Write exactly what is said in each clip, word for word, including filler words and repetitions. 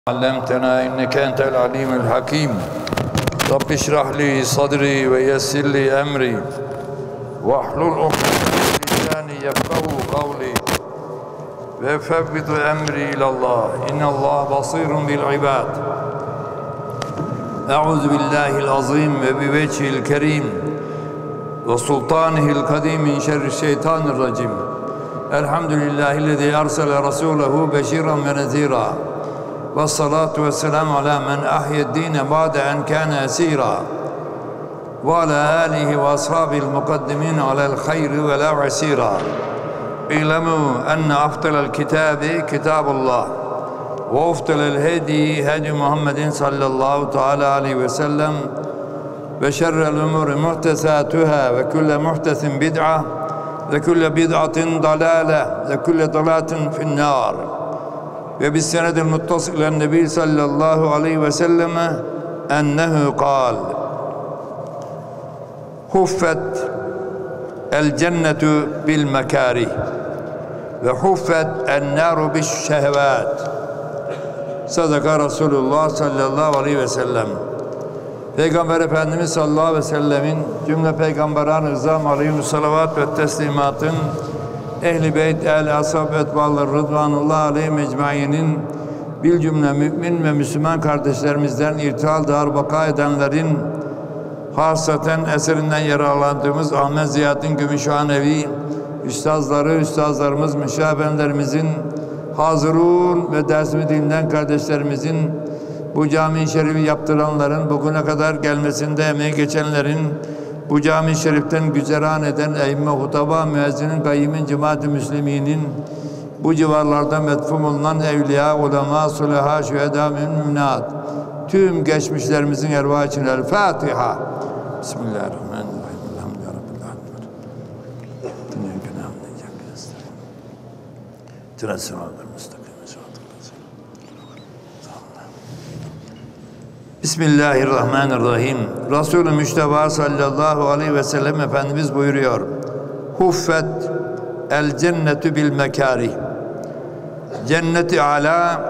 علمتنا إنك أنت العليم الحكيم. رب اشرح لي صدري ويسر لي أمري واحلل عقدة من لساني يفقهوا قولي وفوض أمري إلى الله إن الله بصير بالعباد. أعوذ بالله العظيم وبوجهه الكريم وسلطانه القديم من شر الشيطان الرجيم. الحمد لله الذي أرسل رسوله بشيرا ونذيرا والصلاة والسلام على من أحيا الدين بعد أن كان أسيرا وعلى آله وأصحابه المقدمين على الخير ولا عسيرا. اعلموا أن أفضل الكتاب كتاب الله وأفضل الهدي هدي محمد صلى الله تعالى عليه وسلم وشر الأمور محدثاتها وكل محدث بدعة وكل بدعة ضلالة وكل ضلالة في النار. وبالسند المتصل إلى النبي صلى الله عليه وسلم أنه قال: حفت الجنة بالمكاره وحفت النار بالشهوات. Sadaka Resulullah sallallahu aleyhi ve sellem. Peygamber Efendimiz sallallahu aleyhi ve sellemin cümle peygamberan rızam aleyhü salavat ve teslimatın Ehl-i Beyt, Ehl-i Ashab, Etba'lar, Rıdvanullah aleyhi mecmainin bil cümle mümin ve Müslüman kardeşlerimizden irtihal dar baka edenlerin hasaten eserinden yararlandığımız Ahmet Ziyaddin Gümüşhanevi üstazları, üstazlarımız, müşahibenlerimizin, hazırun ve dersimi dinleyen kardeşlerimizin, bu cami-i şerifi yaptıranların, bugüne kadar gelmesinde emeği geçenlerin, bu cami-i şeriften güzeran eden eyyime, hutaba, müezzinin, kayyimin, cemaat-i müsliminin, bu civarlarda metfum olunan evliya, ulema, sulaha, şühedâ, müminat, tüm geçmişlerimizin ervahı için El Fatiha. Bismillahirrahmanirrahim. Elhamdülillahi Rabbil alemin. Dünya günahını yakınızdır. Tırasyonaldır müstakim. Bismillahirrahmanirrahim. Resulü Müşteba sallallahu aleyhi ve sellem Efendimiz buyuruyor: Huffet el cennetu bil mekarih. Cenneti ala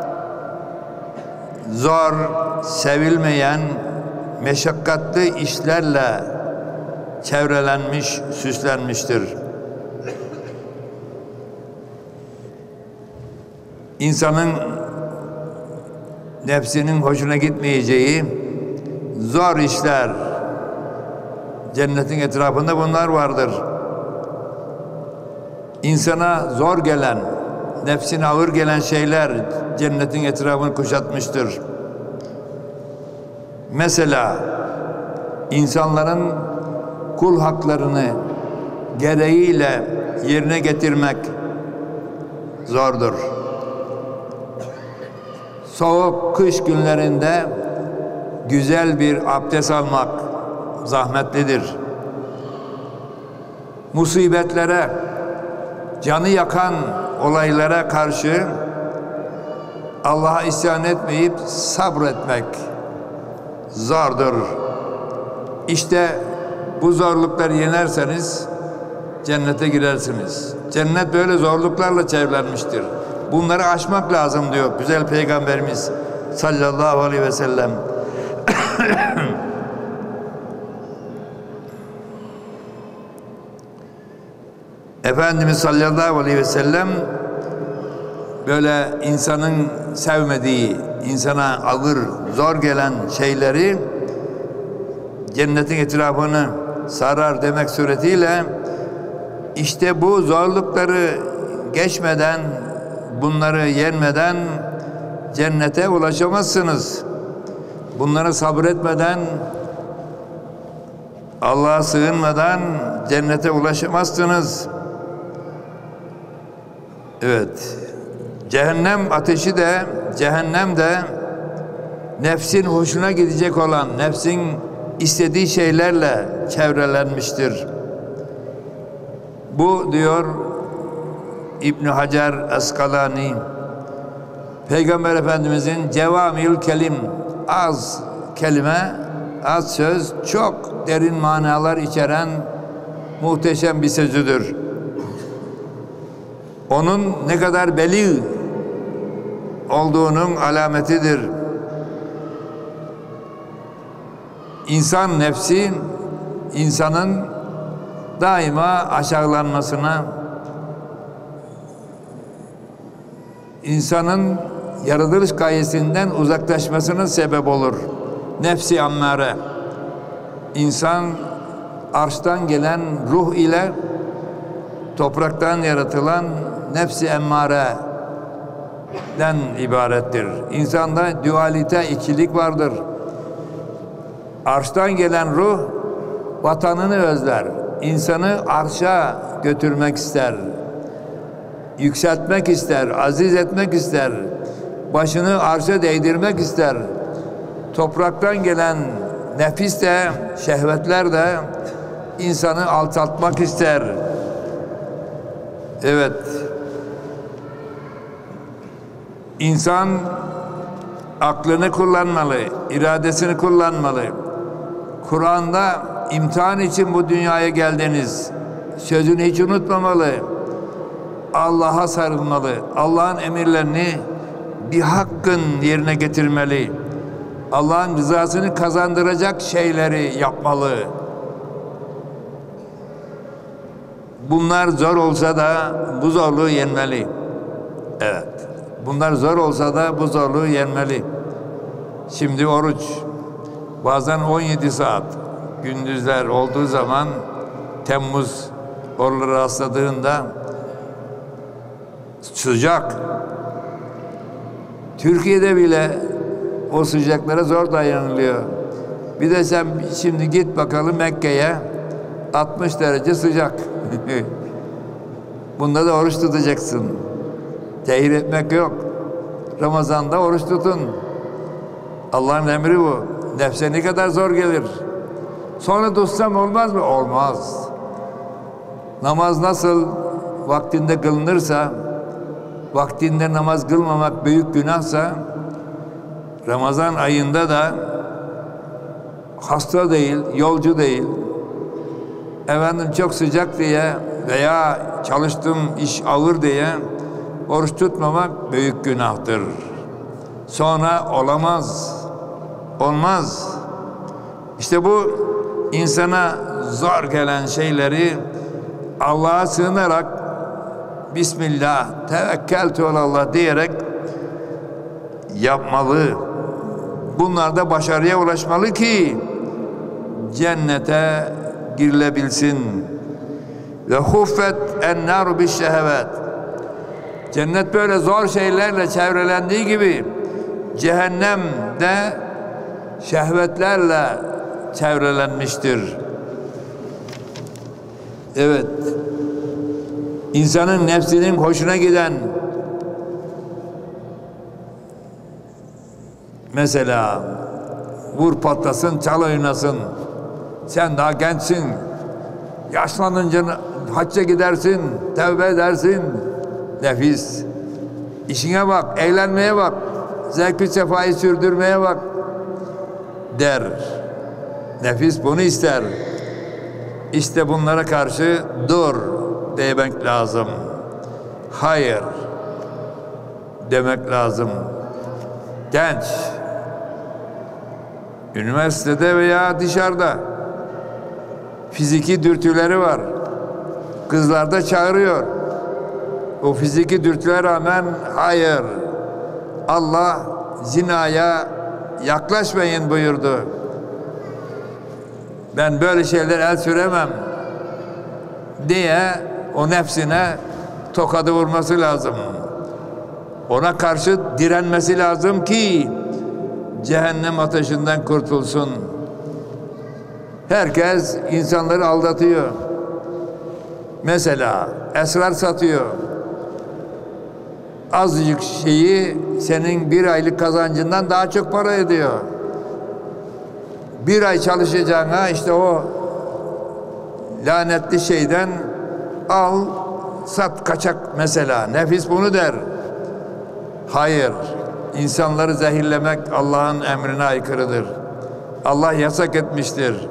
zor, sevilmeyen, meşakkatli işlerle çevrelenmiş, süslenmiştir. İnsanın nefsinin hoşuna gitmeyeceği zor işler, cennetin etrafında bunlar vardır. İnsana zor gelen, nefsine ağır gelen şeyler cennetin etrafını kuşatmıştır. Mesela insanların kul haklarını gereğiyle yerine getirmek zordur. Soğuk kış günlerinde güzel bir abdest almak zahmetlidir. Musibetlere, canı yakan olaylara karşı Allah'a isyan etmeyip sabretmek zordur. İşte bu zorlukları yenerseniz cennete girersiniz. Cennet böyle zorluklarla çevrelenmiştir. Bunları aşmak lazım diyor güzel Peygamberimiz sallallahu aleyhi ve sellem. Efendimiz sallallahu aleyhi ve sellem böyle insanın sevmediği, insana ağır, zor gelen şeyleri cennetin etrafını sarar demek suretiyle işte bu zorlukları geçmeden, bunları yenmeden cennete ulaşamazsınız. Bunları sabretmeden, Allah'a sığınmadan cennete ulaşamazsınız. Evet. Cehennem ateşi de, cehennem de nefsin hoşuna gidecek olan, nefsin istediği şeylerle çevrelenmiştir. Bu diyor İbn Hacer Askalani, Peygamber Efendimizin cevamil kelim, az kelime, az söz, çok derin manalar içeren muhteşem bir sözüdür. Onun ne kadar beli olduğunun alametidir. İnsan nefsi, insanın daima aşağılanmasına, insanın yaratılış gayesinden uzaklaşmasının sebep olur. Nefsi ammare. İnsan arştan gelen ruh ile topraktan yaratılan nefsi emmareden ibarettir. İnsanda dualite, ikilik vardır. Arştan gelen ruh vatanını özler. İnsanı arşa götürmek ister. Yükseltmek ister, aziz etmek ister. Başını arşa değdirmek ister. Topraktan gelen nefis de, şehvetler de insanı alçaltmak ister. Evet. İnsan aklını kullanmalı, iradesini kullanmalı. Kur'an'da imtihan için bu dünyaya geldiniz sözünü hiç unutmamalı. Allah'a sarılmalı. Allah'ın emirlerini bir hakkın yerine getirmeli. Allah'ın rızasını kazandıracak şeyleri yapmalı. Bunlar zor olsa da bu zorluğu yenmeli. Evet. Bunlar zor olsa da bu zorluğu yenmeli. Şimdi oruç. Bazen on yedi saat gündüzler olduğu zaman Temmuz oruçları rastladığında sıcak. Türkiye'de bile o sıcaklara zor dayanılıyor. Bir de sen şimdi git bakalım Mekke'ye, altmış derece sıcak. Bunda da oruç tutacaksın. Tehir etmek yok. Ramazan'da oruç tutun. Allah'ın emri bu. Nefse ne kadar zor gelir. Sonra tutsam olmaz mı? Olmaz. Namaz nasıl vaktinde kılınırsa, vaktinde namaz kılmamak büyük günahsa, Ramazan ayında da hasta değil, yolcu değil, efendim çok sıcak diye veya çalıştım iş ağır diye oruç tutmamak büyük günahtır. Sonra olamaz, olmaz. İşte bu insana zor gelen şeyleri Allah'a sığınarak Bismillah, tevekkeltü alallah diyerek yapmalı. Bunlar da başarıya ulaşmalı ki cennete girilebilsin. Ve huffet en-nar bi'ş-şehvet. Cennet böyle zor şeylerle çevrelendiği gibi cehennem de şehvetlerle çevrelenmiştir. Evet. İnsanın nefsinin hoşuna giden, mesela vur patlasın, çal oynasın. Sen daha gençsin. Yaşlanınca hacca gidersin, tevbe edersin. Nefis. İşine bak, eğlenmeye bak. Zevk-i sefayı sürdürmeye bak der. Nefis bunu ister. İşte bunlara karşı dur demek lazım. Hayır demek lazım. Genç, üniversitede veya dışarıda fiziki dürtüleri var. Kızlar da çağırıyor. O fiziki dürtülere rağmen hayır. Allah zinaya yaklaşmayın buyurdu. Ben böyle şeyler el süremem diye o nefsine tokadı vurması lazım. Ona karşı direnmesi lazım ki cehennem ateşinden kurtulsun. Herkes insanları aldatıyor. Mesela esrar satıyor. Azıcık şeyi senin bir aylık kazancından daha çok para ediyor. Bir ay çalışacağına işte o lanetli şeyden al, sat, kaçak mesela. Nefis bunu der. Hayır. İnsanları zehirlemek Allah'ın emrine aykırıdır. Allah yasak etmiştir.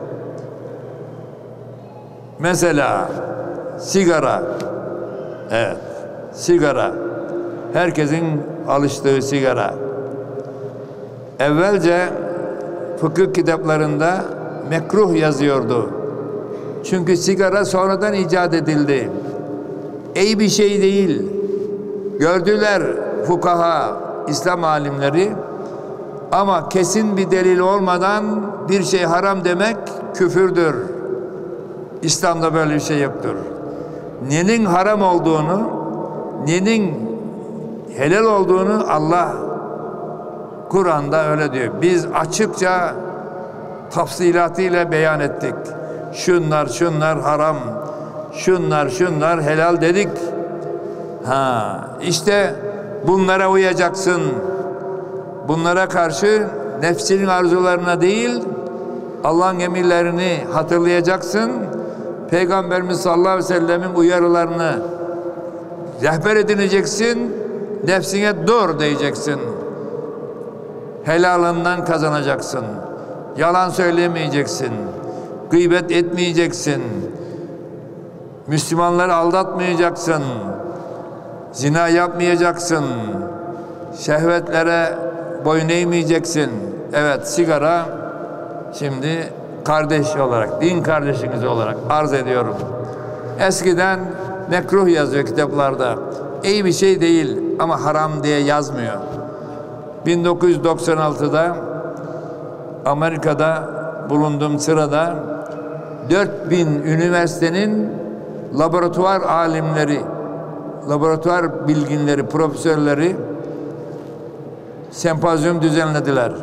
Mesela sigara. Evet. Sigara. Herkesin alıştığı sigara. Evvelce fıkıh kitaplarında mekruh yazıyordu. Çünkü sigara sonradan icat edildi. İyi bir şey değil. Gördüler fukaha, İslam alimleri, ama kesin bir delil olmadan bir şey haram demek küfürdür. İslam'da böyle bir şey yoktur. Nenin haram olduğunu, nenin helal olduğunu Allah Kur'an'da öyle diyor. Biz açıkça tafsilatıyla beyan ettik. Şunlar şunlar haram, şunlar şunlar helal dedik. Ha, işte bunlara uyacaksın. Bunlara karşı nefsinin arzularına değil, Allah'ın emirlerini hatırlayacaksın. Peygamberimiz sallallahu aleyhi ve sellemin uyarılarını rehber edineceksin. Nefsine dur diyeceksin. Helalından kazanacaksın. Yalan söylemeyeceksin. Gıybet etmeyeceksin. Müslümanları aldatmayacaksın. Zina yapmayacaksın. Şehvetlere boyun eğmeyeceksin. Evet, sigara şimdi kardeş olarak, din kardeşiniz olarak arz ediyorum. Eskiden mekruh yazıyor kitaplarda. İyi bir şey değil ama haram diye yazmıyor. bin dokuz yüz doksan altıda Amerika'da bulunduğum sırada dört bin üniversitenin laboratuvar alimleri, laboratuvar bilginleri, profesörleri sempozyum düzenlediler.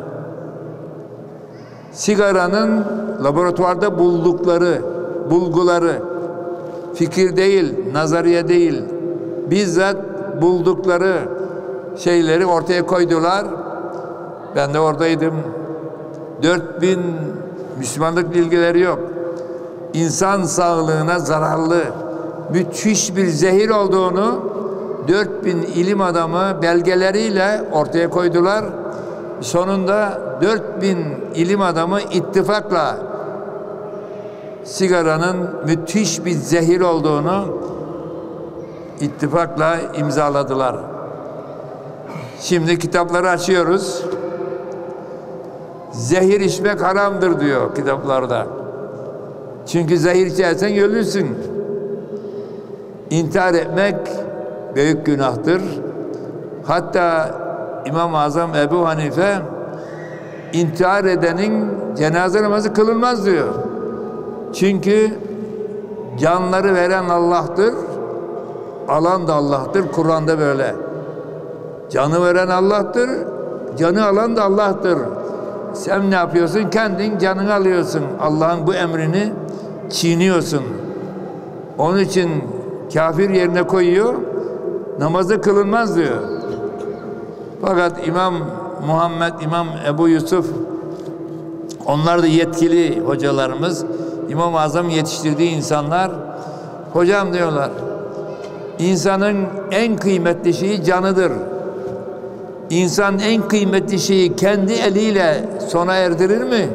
Sigaranın laboratuvarda buldukları bulguları, fikir değil, nazariye değil, bizzat buldukları şeyleri ortaya koydular. Ben de oradaydım. Dört bin Müslümanlık bilgileri yok. İnsan sağlığına zararlı, müthiş bir zehir olduğunu dört bin ilim adamı belgeleriyle ortaya koydular. Sonunda dört bin ilim adamı ittifakla sigaranın müthiş bir zehir olduğunu ittifakla imzaladılar. Şimdi kitapları açıyoruz. Zehir içmek haramdır diyor kitaplarda. Çünkü zehir içersen ölürsün. İntihar etmek büyük günahtır. Hatta İmam-ı Azam Ebu Hanife intihar edenin cenaze namazı kılınmaz diyor. Çünkü canları veren Allah'tır, alan da Allah'tır. Kur'an'da böyle. Canı veren Allah'tır, canı alan da Allah'tır. Sen ne yapıyorsun? Kendin canını alıyorsun. Allah'ın bu emrini çiğniyorsun. Onun için kafir yerine koyuyor, namazı kılınmaz diyor. Fakat İmam Muhammed, İmam Ebu Yusuf, onlar da yetkili hocalarımız, İmam-ı Azam yetiştirdiği insanlar, hocam diyorlar, insanın en kıymetli şeyi canıdır. İnsan en kıymetli şeyi kendi eliyle sona erdirir mi?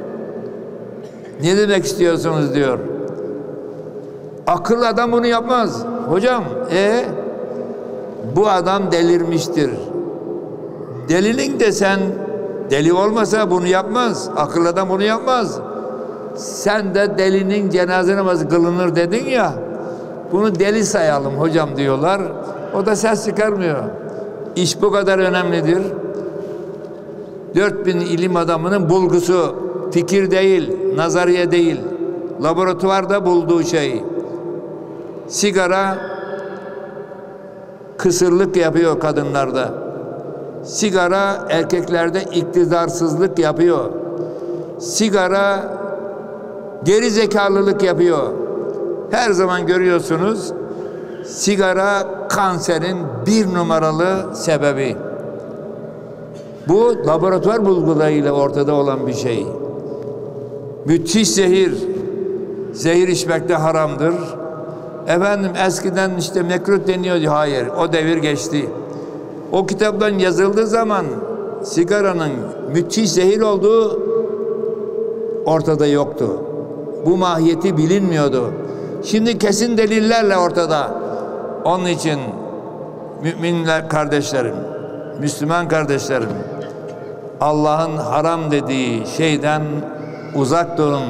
Ne demek istiyorsunuz diyor. Akıllı adam bunu yapmaz. Hocam, e bu adam delirmiştir. Delinin de sen deli olmasa bunu yapmaz. Akıllı adam bunu yapmaz. Sen de delinin cenaze namazı kılınır dedin ya. Bunu deli sayalım hocam diyorlar. O da ses çıkarmıyor. İş bu kadar önemlidir. Dört bin ilim adamının bulgusu fikir değil, nazariye değil. Laboratuvarda bulduğu şey. Sigara kısırlık yapıyor kadınlarda. Sigara erkeklerde iktidarsızlık yapıyor. Sigara geri zekalılık yapıyor. Her zaman görüyorsunuz, sigara kanserin bir numaralı sebebi. Bu laboratuvar bulgularıyla ortada olan bir şey. Müthiş zehir. Zehir içmek de haramdır. Efendim eskiden işte mekruh deniyordu. Hayır, o devir geçti. O kitaptan yazıldığı zaman sigaranın müthiş zehir olduğu ortada yoktu. Bu mahiyeti bilinmiyordu. Şimdi kesin delillerle ortada. Onun için müminler kardeşlerim, Müslüman kardeşlerim, Allah'ın haram dediği şeyden uzak durun.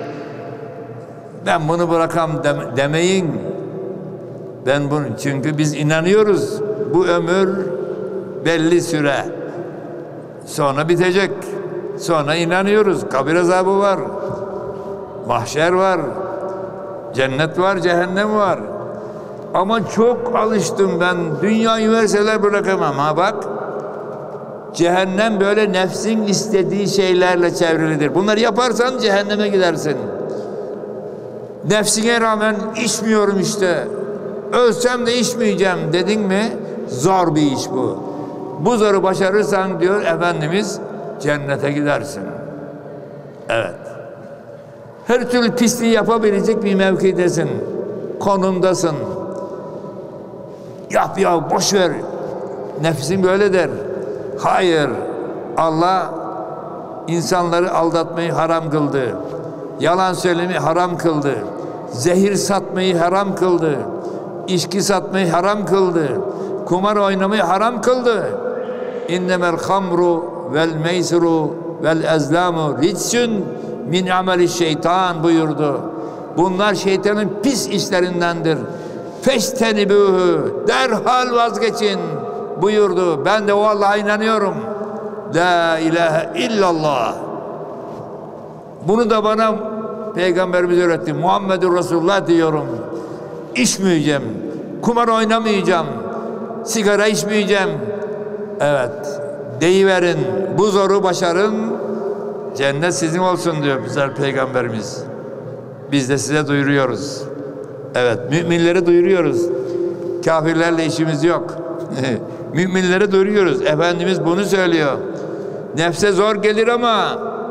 Ben bunu bırakam demeyin. Ben bunu, çünkü biz inanıyoruz. Bu ömür belli süre. Sonra bitecek. Sonra inanıyoruz. Kabir azabı var. Mahşer var. Cennet var, cehennem var. Ama çok alıştım ben. Dünyayı verseler bırakamam. Ha bak. Cehennem böyle nefsin istediği şeylerle çevrilidir. Bunları yaparsan cehenneme gidersin. Nefsine rağmen içmiyorum işte. Ölsem de içmeyeceğim dedin mi? Zor bir iş bu. Bu zoru başarırsan diyor Efendimiz, cennete gidersin. Evet. Her türlü pisliği yapabilecek bir mevkidesin. Konumdasın. Yap ya, boş ver. Nefsin böyle der. Hayır. Allah insanları aldatmayı haram kıldı. Yalan söylemeyi haram kıldı. Zehir satmayı haram kıldı. İçki satmayı haram kıldı. Kumar oynamayı haram kıldı. İnnemel hamru vel meysru vel ezlamu ricsun min ameli şeytan buyurdu. Bunlar şeytanın pis işlerindendir. Feştenibûhü, derhal vazgeçin buyurdu. Ben de o Allah'a inanıyorum. La ilahe illallah. Bunu da bana Peygamberimiz öğretti. Muhammedur Resulullah diyorum. İçmeyeceğim. Kumar oynamayacağım. Sigara içmeyeceğim. Evet. Deyiverin. Bu zoru başarın. Cennet sizin olsun diyor güzel Peygamberimiz. Biz de size duyuruyoruz. Evet. Müminlere duyuruyoruz. Kafirlerle işimiz yok. Müminlere duyuruyoruz. Efendimiz bunu söylüyor. Nefse zor gelir ama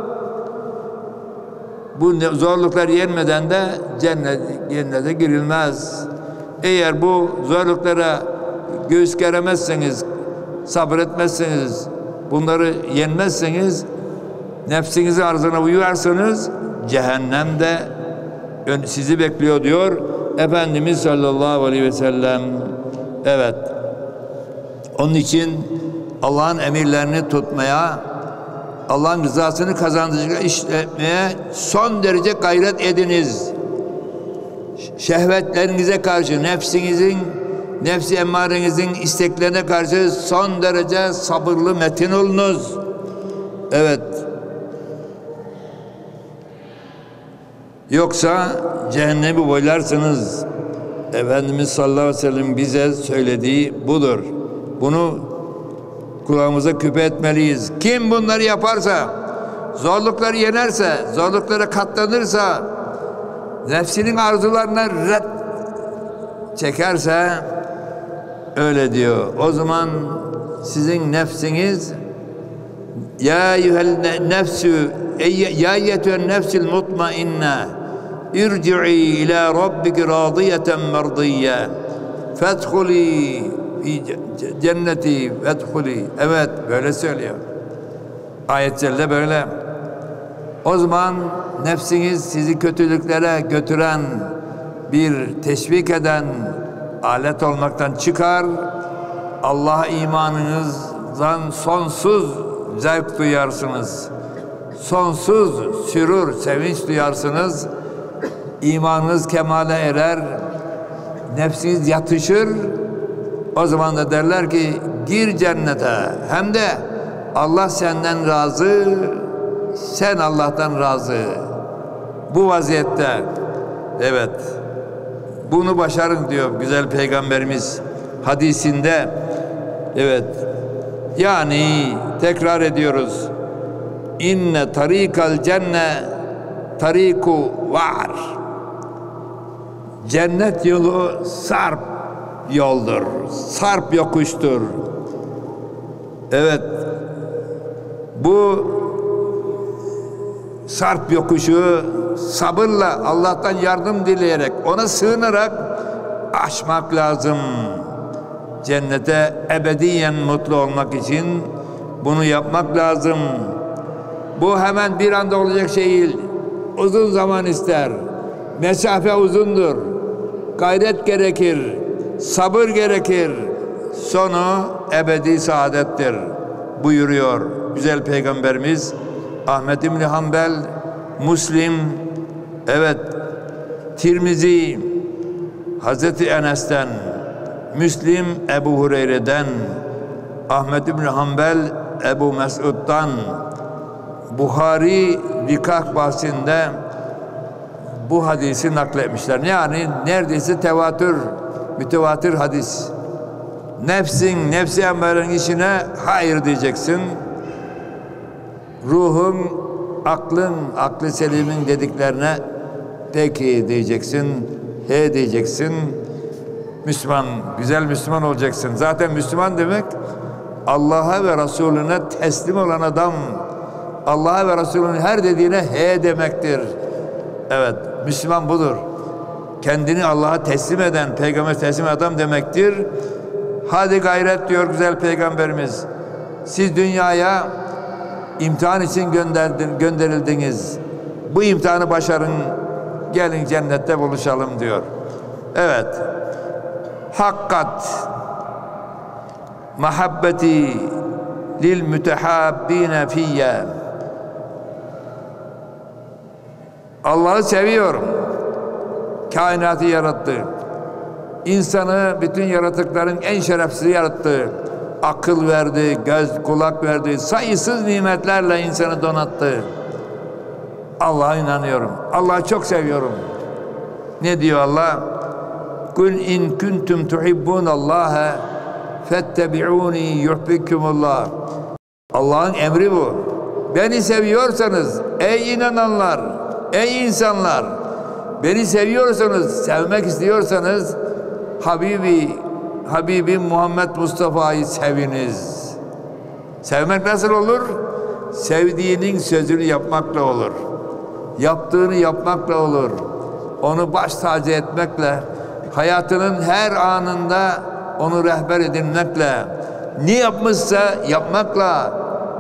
bu zorluklar yenmeden de cennet, cennete girilmez. Eğer bu zorluklara göğüs geremezseniz, sabretmezseniz, bunları yenmezseniz, nefsinizin arzına uyarsanız cehennemde sizi bekliyor diyor Efendimiz sallallahu aleyhi ve sellem. Evet. Onun için Allah'ın emirlerini tutmaya, Allah'ın rızasını kazandırıcı işletmeye son derece gayret ediniz. Şehvetlerinize karşı, nefsinizin, nefsi emmarenizin isteklerine karşı son derece sabırlı, metin olunuz. Evet. Yoksa cehennemi boylarsınız. Efendimiz sallallahu aleyhi ve sellem bize söylediği budur. Bunu kulağımıza küpe etmeliyiz. Kim bunları yaparsa, zorlukları yenerse, zorluklara katlanırsa, nefsinin arzularına red çekerse, öyle diyor. O zaman sizin nefsiniz ya eyyuhel nefsü ya eyyetühen nefsil mutmainne irci'i ila rabbiki radiyeten merdiyye fedhuli fi cenneti fedhuli. Evet, böyle söylüyor. Ayet-i Celle böyle. O zaman nefsiniz sizi kötülüklere götüren, bir teşvik eden alet olmaktan çıkar. Allah'a imanınızdan sonsuz zevk duyarsınız. Sonsuz sürur, sevinç duyarsınız. İmanınız kemale erer. Nefsiniz yatışır. O zaman da derler ki gir cennete. Hem de Allah senden razı, sen Allah'tan razı. Bu vaziyette evet, bunu başarın diyor güzel Peygamberimiz hadisinde. Evet, yani tekrar ediyoruz. İnne tarikal cenne tariku var. Cennet yolu sarp yoldur. Sarp yokuştur. Evet, bu sarp yokuşu sabırla, Allah'tan yardım dileyerek, ona sığınarak aşmak lazım. Cennete ebediyen mutlu olmak için bunu yapmak lazım. Bu hemen bir anda olacak şey değil. Uzun zaman ister. Mesafe uzundur. Gayret gerekir. Sabır gerekir. sonu ebedi saadettir buyuruyor güzel Peygamberimiz. Ahmed İbni Hanbel, Müslim, evet, Tirmizi, Hazreti Enes'ten, Müslim Ebu Hureyre'den, Ahmed İbni Hanbel Ebu Mesud'dan, Buhari nikah bahsinde bu hadisi nakletmişler. Yani neredeyse tevatür, mütevatir hadis. Nefsin, nefsi emmarenin işine hayır diyeceksin. Ruhun, aklın, aklı selimin dediklerine peki diyeceksin, he diyeceksin. Müslüman, güzel Müslüman olacaksın. Zaten Müslüman demek Allah'a ve Resulüne teslim olan adam. Allah'a ve Resulünün her dediğine he demektir. Evet, Müslüman budur. Kendini Allah'a teslim eden, Peygamber teslim adam demektir. Hadi gayret diyor güzel Peygamberimiz. Siz dünyaya imtihan için gönderdin, gönderildiniz. Bu imtihanı başarın, gelin cennette buluşalım diyor. Evet. Hakkat mahabbeti lil mütehabbine fiyye. Allah'ı seviyorum. Kainatı yarattı. İnsanı bütün yaratıkların en şerefsiz yarattı. Akıl verdi, göz, kulak verdi. Sayısız nimetlerle insanı donattı. Allah'a inanıyorum. Allah'ı çok seviyorum. Ne diyor Allah? Kul in kuntum tuhibbunallaha fettebi'uni yuhbibkumullah. Allah'ın emri bu. Beni seviyorsanız ey inananlar, ey insanlar, beni seviyorsanız, sevmek istiyorsanız Habibi, Habibi Muhammed Mustafa'yı seviniz. Sevmek nasıl olur? Sevdiğinin sözünü yapmakla olur. Yaptığını yapmakla olur. Onu baş tacı etmekle, hayatının her anında onu rehber edinmekle, ne yapmışsa yapmakla,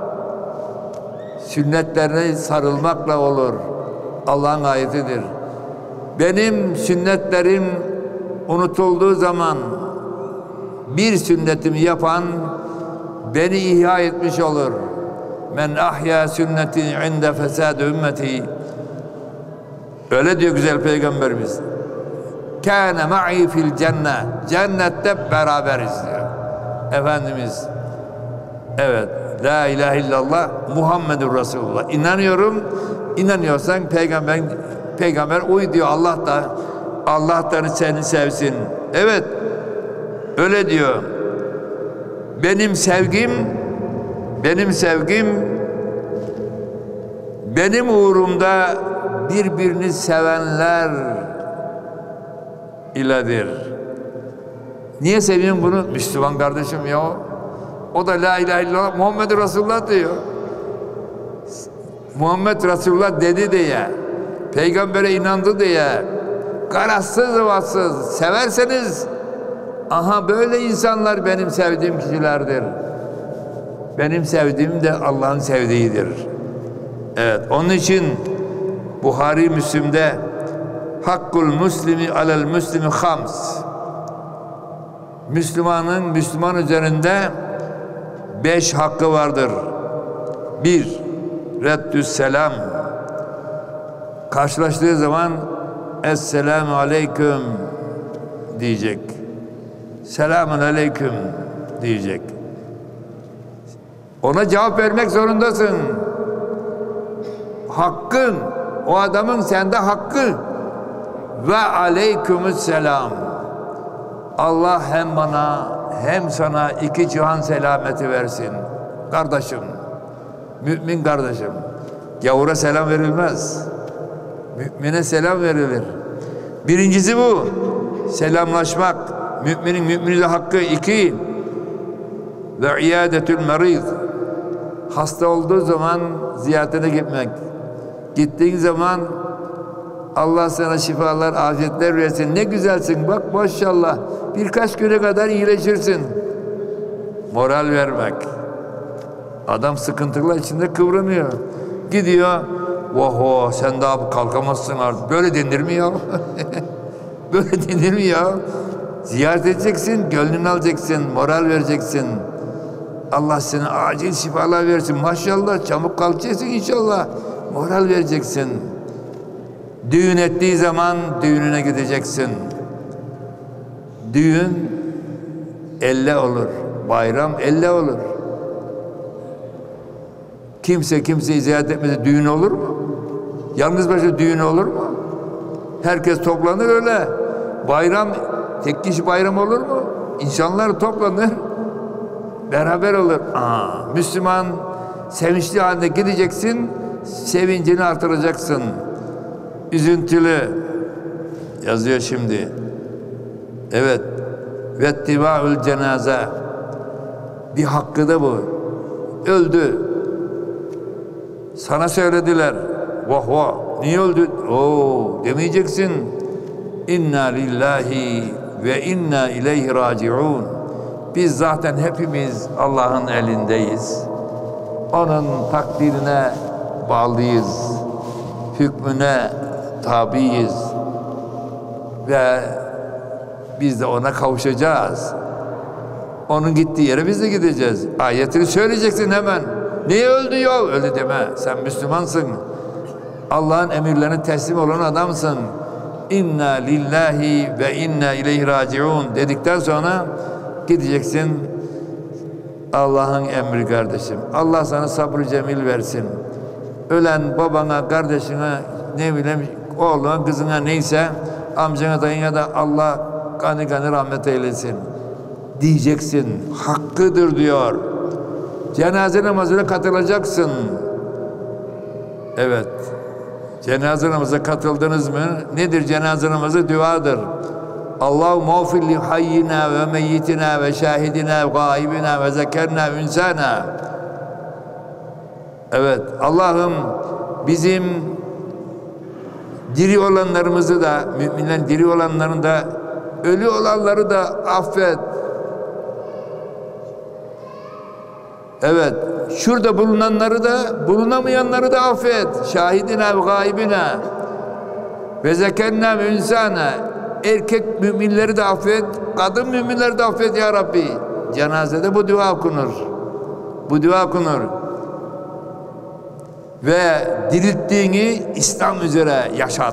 sünnetlerine sarılmakla olur. Allah'ın ayetidir. Benim sünnetlerim unutulduğu zaman bir sünnetimi yapan beni ihya etmiş olur. Men ahya sünneti inde fesad ümmeti. Öyle diyor güzel Peygamberimiz. Kâne ma'i fil cennet. Cennette beraberiz diyor. Efendimiz. Evet. La ilahe illallah Muhammedur Resulullah. İnanıyorum. İnanıyorsan peygamber peygamber uy diyor. Allah da Allah da seni sevsin. Evet. Öyle diyor. Benim sevgim benim sevgim benim uğrumda birbirini sevenler iledir. Niye seviyorum bunu? Müslüman kardeşim ya. O da la ilahe illallah Muhammed Resulullah diyor. Muhammed Resulullah dedi diye, peygambere inandı diye, garazsız vatsız severseniz, aha böyle insanlar benim sevdiğim kişilerdir. Benim sevdiğim de Allah'ın sevdiğidir. Evet, onun için Buhari Müslim'de hakkul muslimi alel muslimi hams. Müslümanın Müslüman üzerinde beş hakkı vardır. Bir, reddüs selam. Karşılaştığı zaman Esselamu aleyküm diyecek. Selamun aleyküm diyecek. Ona cevap vermek zorundasın. Hakkın, o adamın sende hakkı. Ve aleykümüsselam. Allah hem bana hem sana iki cihan selameti versin. Kardeşim, mümin kardeşim. Gavura selam verilmez. Mümine selam verilir. Birincisi bu. Selamlaşmak. Müminin müminize hakkı. İki, ve iadetül merid. Hasta olduğu zaman ziyaretine gitmek. Gittiğin zaman Allah sana şifalar, afiyetler versin. Ne güzelsin bak maşallah. Birkaç güne kadar iyileşirsin. Moral vermek. Adam sıkıntılar içinde kıvranıyor. Gidiyor. Vaho sen daha kalkamazsın artık. Böyle denir mi ya? Böyle denir mi ya? Ziyaret edeceksin, gönlünü alacaksın, moral vereceksin. Allah sana acil şifalar versin. Maşallah çabuk kalkacaksın inşallah. Moral vereceksin. Düğün ettiği zaman düğününe gideceksin. Düğün elle olur. Bayram elle olur. Kimse kimseyi ziyaret etmese düğün olur mu? Yalnız başına düğün olur mu? Herkes toplanır öyle. Bayram, tek kişi bayram olur mu? İnsanlar toplanır. Beraber olur. Aa, Müslüman sevinçli halde gideceksin, sevincini artıracaksın. Üzüntülü yazıyor şimdi. Evet. Vettibaül cenaze. Bir hakkı da bu. Öldü. Sana söylediler. Vah vah. Niye öldü? Oo, demeyeceksin. İnna lillahi ve inna ileyhi raciun. Biz zaten hepimiz Allah'ın elindeyiz. Onun takdirine bağlıyız. Hükmüne tabiiz. Ve biz de ona kavuşacağız. Onun gittiği yere biz de gideceğiz. Ayetini söyleyeceksin hemen. Niye öldü ya? Öyle deme. Sen Müslümansın. Allah'ın emirlerine teslim olan adamsın. İnna lillahi ve inna ileyhi raciun dedikten sonra gideceksin. Allah'ın emri kardeşim. Allah sana sabrı cemil versin. Ölen babana, kardeşine, ne bileyim oğluna, kızına neyse, amcana, dayına da Allah gani gani rahmet eylesin diyeceksin. Hakkıdır diyor. Cenaze namazına katılacaksın. Evet. Cenaze namazına katıldınız mı? Nedir cenaze namazı? Duadır. Allahu mağfir li hayyina ve meyyitina ve şahidina ve gaibina ve zekerna ve ünsana. Evet. Allah'ım bizim diri olanlarımızı da, müminlerin diri olanlarını da, ölü olanları da affet. Evet. Şurada bulunanları da, bulunamayanları da affet. Şahidina ve gaibina ve zekerna ve ünsana. Erkek müminleri de affet, kadın müminleri de affet ya Rabbi. Cenazede bu dua okunur. Bu dua okunur. Ve dirilttiğini İslam üzere yaşat.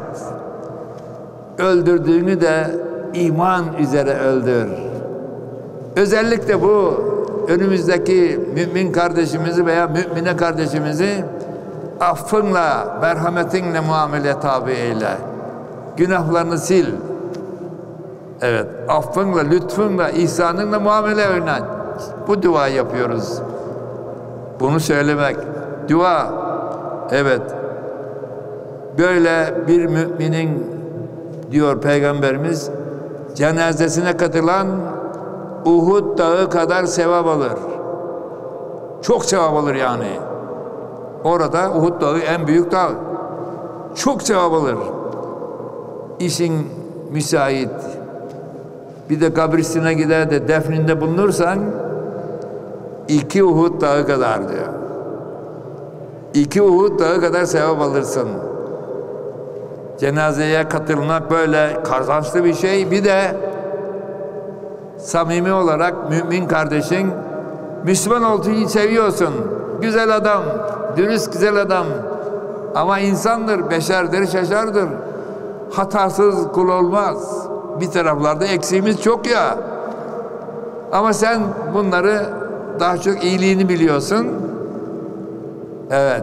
Öldürdüğünü de iman üzere öldür. Özellikle bu önümüzdeki mümin kardeşimizi veya mümine kardeşimizi affınla, merhametinle muamele tabi eyle. Günahlarını sil. Evet, affınla, lütfunla, ihsanınla muamele oynat. Bu dua yapıyoruz. Bunu söylemek. Dua. Evet. Böyle bir müminin diyor Peygamberimiz, cenazesine katılan Uhud dağı kadar sevap alır. Çok sevap alır yani. Orada Uhud dağı en büyük dağ. Çok sevap alır. İşin müsait. Bir de kabrisine gider de defninde bulunursan iki Uhud dağı kadar diyor. İki Uhud dağı kadar sevap alırsın. Cenazeye katılmak böyle kazançlı bir şey. Bir de samimi olarak mümin kardeşin Müslüman olduğunu seviyorsun. Güzel adam, dürüst güzel adam. Ama insandır, beşerdir, şaşardır. Hatasız kul olmaz. Bir taraflarda eksiğimiz çok ya. Ama sen bunları daha çok iyiliğini biliyorsun. Evet.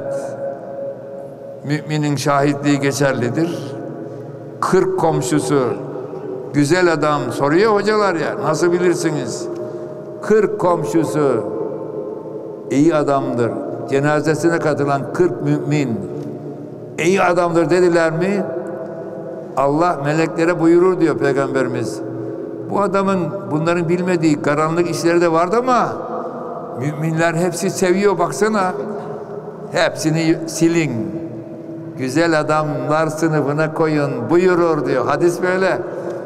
Müminin şahitliği geçerlidir. Kırk komşusu güzel adam soruyor hocalar ya. Nasıl bilirsiniz? Kırk komşusu iyi adamdır. Cenazesine katılan kırk mümin iyi adamdır dediler mi? Allah meleklere buyurur diyor Peygamberimiz. Bu adamın bunların bilmediği karanlık işleri de vardı ama müminler hepsi seviyor baksana. Hepsini silin. Güzel adamlar sınıfına koyun buyurur diyor. Hadis böyle.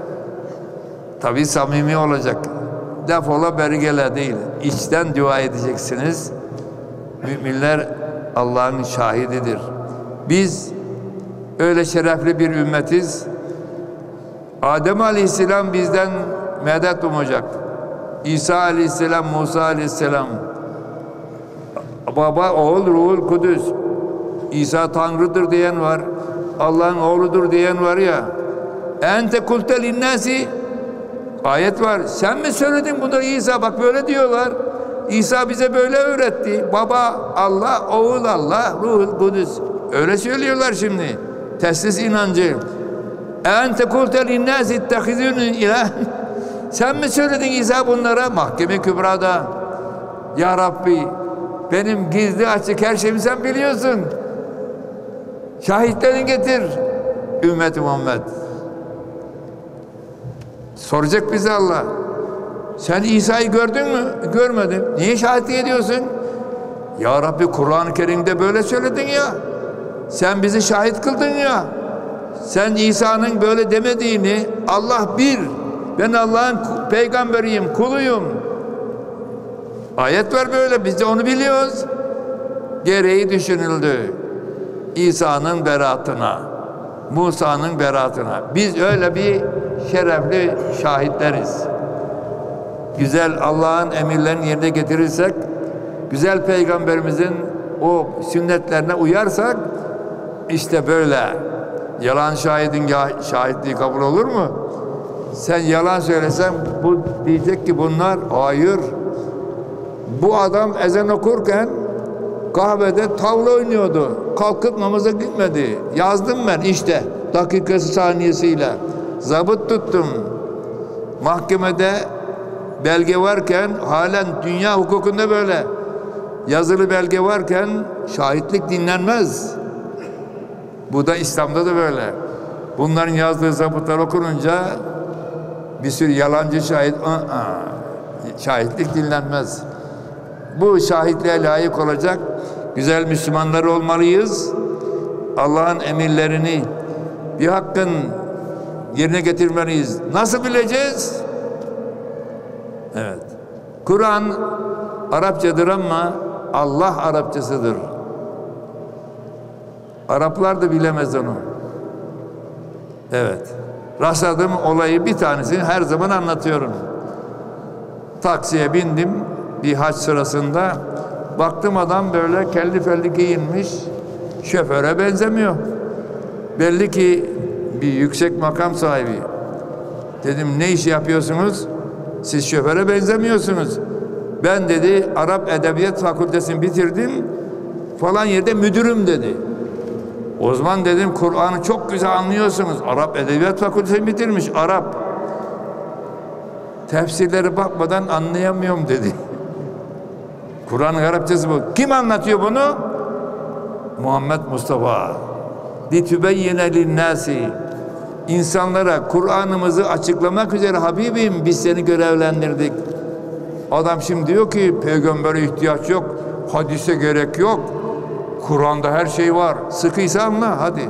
Tabii samimi olacak. Defola bergele değil. İçten dua edeceksiniz. Müminler Allah'ın şahididir. Biz öyle şerefli bir ümmetiz. Adem Aleyhisselam bizden medet umacak. İsa aleyhisselam, Musa aleyhisselam. Baba, oğul, ruhul kudüs. İsa Tanrı'dır diyen var. Allah'ın oğludur diyen var ya. Ente kulte linnâsi. Ayet var. Sen mi söyledin bunu İsa? Bak böyle diyorlar. İsa bize böyle öğretti. Baba Allah, oğul Allah, ruhul kudüs. Öyle söylüyorlar şimdi. Teslis inancı. Ente kulte linnâsi ittehizûnü ilah. Sen mi söyledin İsa bunlara? Mahkeme Kübra'da. Ya Rabbi, benim gizli açık her şeyimi sen biliyorsun. Şahitlerini getir. Ümmet-i Muhammed. Soracak bize Allah. Sen İsa'yı gördün mü? Görmedim. Niye şahitlik ediyorsun? Ya Rabbi, Kur'an-ı Kerim'de böyle söyledin ya. Sen bizi şahit kıldın ya. Sen İsa'nın böyle demediğini, Allah bir, ben Allah'ın peygamberiyim, kuluyum. Ayet var böyle, biz de onu biliyoruz. Gereği düşünüldü. İsa'nın beraatına, Musa'nın beraatına. Biz öyle bir şerefli şahitleriz. Güzel Allah'ın emirlerini yerine getirirsek, güzel peygamberimizin o sünnetlerine uyarsak, işte böyle. Yalan şahidin şahitliği kabul olur mu? Sen yalan söylesen bu diyecek ki bunlar hayır. Bu adam ezan okurken kahvede tavla oynuyordu. Kalkıp namaza gitmedi. Yazdım ben işte dakikası saniyesiyle. Zabıt tuttum. Mahkemede belge varken, halen dünya hukukunda böyle yazılı belge varken şahitlik dinlenmez. Bu da İslam'da da böyle. Bunların yazdığı zabıtlar okununca bir sürü yalancı şahit, ı-ı, şahitlik dinlenmez. Bu şahitliğe layık olacak güzel Müslümanlar olmalıyız. Allah'ın emirlerini bir hakkın yerine getirmeliyiz. Nasıl bileceğiz? Evet. Kur'an Arapçadır ama Allah Arapçasıdır. Araplar da bilemez onu. Evet. Rastladığım olayı bir tanesini her zaman anlatıyorum. Taksiye bindim bir hac sırasında. Baktım adam böyle kelli felli giyinmiş. Şoföre benzemiyor. Belli ki bir yüksek makam sahibi. Dedim ne iş yapıyorsunuz? Siz şoföre benzemiyorsunuz. Ben dedi Arap Edebiyat Fakültesini bitirdim. Falan yerde müdürüm dedi. O zaman dedim Kur'an'ı çok güzel anlıyorsunuz. Arap Edebiyat Fakültesini bitirmiş Arap. Tefsirlere bakmadan anlayamıyorum dedi. Kur'an'ın Arapçası bu. Kim anlatıyor bunu? Muhammed Mustafa. Litübeyyine linnâsi. İnsanlara Kur'an'ımızı açıklamak üzere Habibim biz seni görevlendirdik. Adam şimdi diyor ki peygambere ihtiyaç yok. Hadise gerek yok. Kur'an'da her şey var. Sıkıysa anla hadi.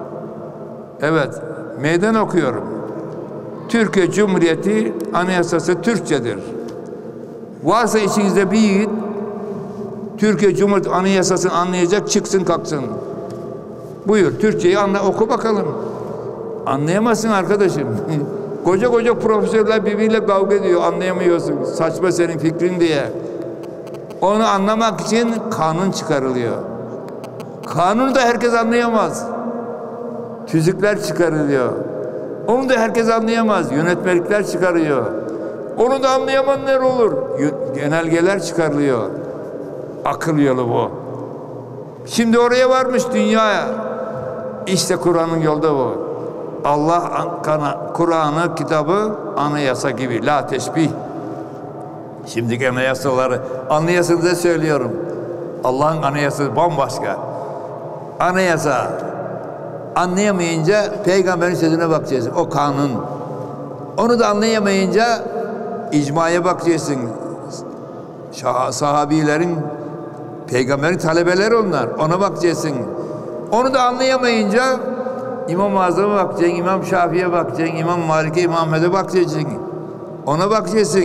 Evet. Meydan okuyorum. Türkiye Cumhuriyeti Anayasası Türkçedir. Varsa içinizde bir yiğit Türkiye Cumhuriyeti Anayasası'nı anlayacak çıksın kalksın. Buyur Türkçeyi anla oku bakalım. Anlayamazsın arkadaşım. Koca koca profesörler birbiriyle kavga ediyor. Anlayamıyorsun. Saçma senin fikrin diye. Onu anlamak için kanun çıkarılıyor. Kanunu da herkes anlayamaz. Tüzükler çıkarılıyor. Onu da herkes anlayamaz. Yönetmelikler çıkarıyor. Onu da anlayamayanlar olur. Genelgeler çıkarılıyor. Akıl yolu bu. Şimdi oraya varmış dünyaya. İşte Kur'an'ın yolda bu. Allah Kur'an'ı, kitabı anayasa gibi. La teşbih. Şimdiki anayasaları anayasını söylüyorum. Allah'ın anayasası bambaşka. Anayasa anlayamayınca peygamberin sözüne bakacaksın. O kanun. Onu da anlayamayınca icmaya bakacaksın. Sahabilerin, peygamberin talebeleri onlar. Ona bakacaksın. Onu da anlayamayınca İmam-ı Azam'a bakacaksın, İmam Şafii'ye bakacaksın, İmam Malik'e, İmam Ahmet'e bakacaksın. Ona bakacaksın.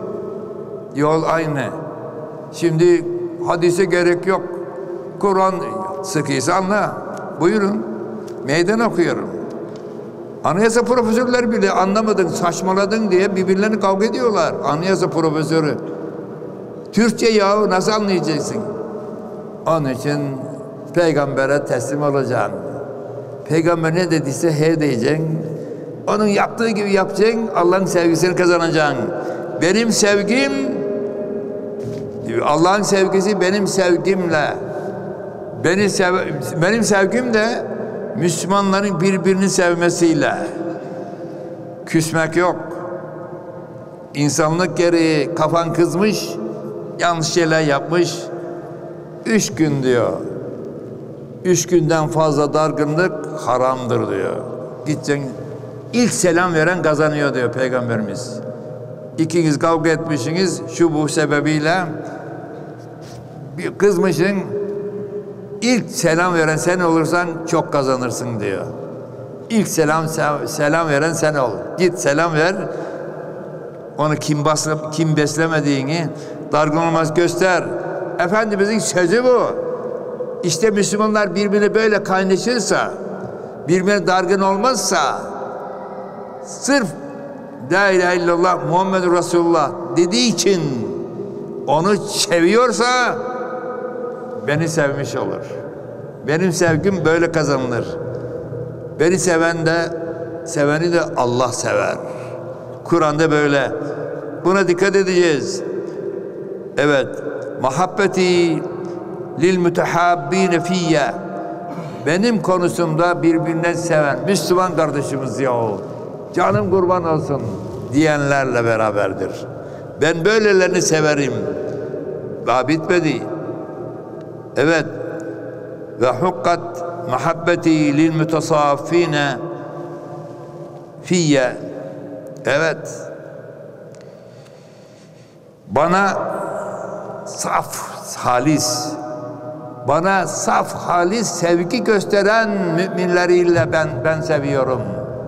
Yol aynı. Şimdi hadise gerek yok. Kur'an sıkıysa anla. Buyurun. Meydan okuyorum. Anayasa profesörleri bile anlamadın, saçmaladın diye birbirlerini kavga ediyorlar. Anayasa profesörü. Türkçe yahu nasıl anlayacaksın? Onun için peygambere teslim olacaksın. Peygamber ne dediyse he diyeceksin. Onun yaptığı gibi yapacaksın. Allah'ın sevgisini kazanacaksın. Benim sevgim, Allah'ın sevgisi benim sevgimle. Beni sev, benim sevgim de Müslümanların birbirini sevmesiyle. Küsmek yok. İnsanlık gereği kafan kızmış, yanlış şeyler yapmış. Üç gün diyor. Üç günden fazla dargınlık haramdır diyor. Gideceksin. İlk selam veren kazanıyor diyor Peygamberimiz. İkiniz kavga etmişsiniz şu bu sebebiyle, bir kızmışsın. İlk selam veren sen olursan çok kazanırsın diyor. İlk selam selam veren sen ol. Git selam ver. Onu kim, basla, kim beslemediğini dargın olmaz göster. Efendimizin sözü bu. İşte Müslümanlar birbirine böyle kaynaşırsa, birbirine dargın olmazsa, sırf La ilahe illallah Muhammedur Resulullah dediği için onu seviyorsa beni sevmiş olur. Benim sevgim böyle kazanılır. Beni seven de seveni de Allah sever. Kur'an'da böyle. Buna dikkat edeceğiz. Evet. Muhabbeti lil mütehabbine fiyye. Benim konusumda birbirinden seven Müslüman kardeşimiz yahu. Canım kurban olsun diyenlerle beraberdir. Ben böylelerini severim. Daha bitmedi. Evet. Ve hukkat muhabbeti lil mütesaffine fiyye. Evet. Bana saf, halis, bana saf, halis sevgi gösteren müminleriyle ben ben seviyorum.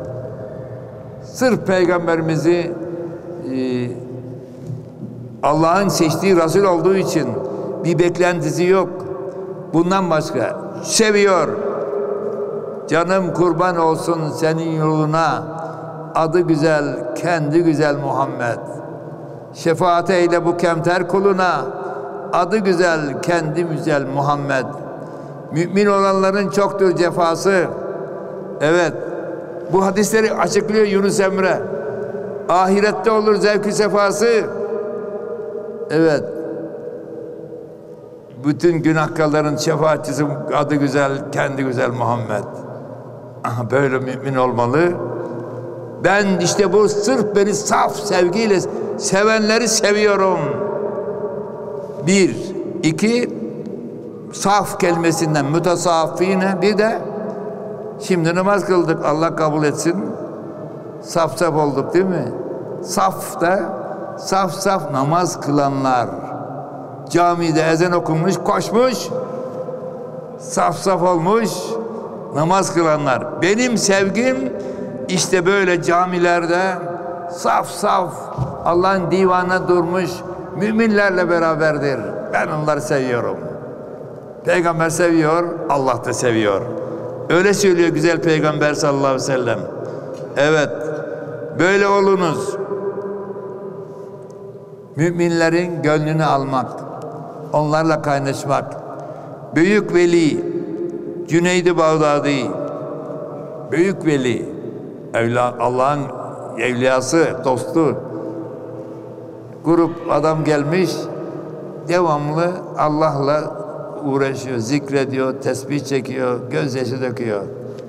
Sırf Peygamberimizi e, Allah'ın seçtiği Resul olduğu için bir beklentisi yok. Bundan başka seviyor. Canım kurban olsun senin yoluna. Adı güzel, kendi güzel Muhammed. Şefaat eyle bu kemter kuluna. Adı güzel, kendi güzel Muhammed. Mümin olanların çoktur cefası. Evet. Bu hadisleri açıklıyor Yunus Emre. Ahirette olur zevk-i sefası. Evet. Bütün günahkarların şefaatçisi adı güzel, kendi güzel Muhammed. Aha, böyle mümin olmalı. Ben işte bu sırf beni saf sevgiyle sevenleri seviyorum. Bir, iki, saf kelimesinden mütesaffine, bir de şimdi namaz kıldık, Allah kabul etsin. Saf saf olduk değil mi? Saf da saf saf namaz kılanlar. Camide ezan okunmuş, koşmuş. Saf saf olmuş namaz kılanlar. Benim sevgim işte böyle camilerde saf saf Allah'ın divanına durmuş müminlerle beraberdir. Ben onları seviyorum. Peygamber seviyor, Allah da seviyor. Öyle söylüyor güzel Peygamber sallallahu aleyhi ve sellem. Evet, böyle olunuz. Müminlerin gönlünü almak, onlarla kaynaşmak. Büyük veli, Cüneyd-i Bağdadi, büyük veli, Allah'ın evliyası, dostu. Grup adam gelmiş, devamlı Allah'la uğraşıyor, zikrediyor, tesbih çekiyor, gözyaşı döküyor.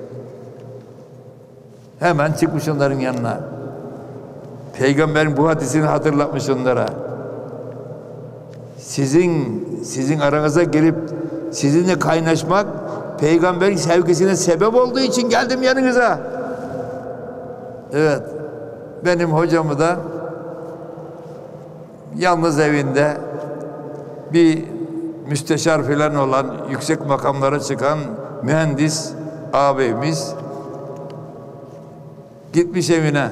Hemen çıkmış onların yanına. Peygamberin bu hadisini hatırlatmış onlara. Sizin sizin aranıza gelip sizinle kaynaşmak Peygamberin sevgisine sebep olduğu için geldim yanınıza. Evet. Benim hocamı da yalnız evinde bir müsteşar filan olan, yüksek makamlara çıkan mühendis ağabeyimiz gitmiş evine.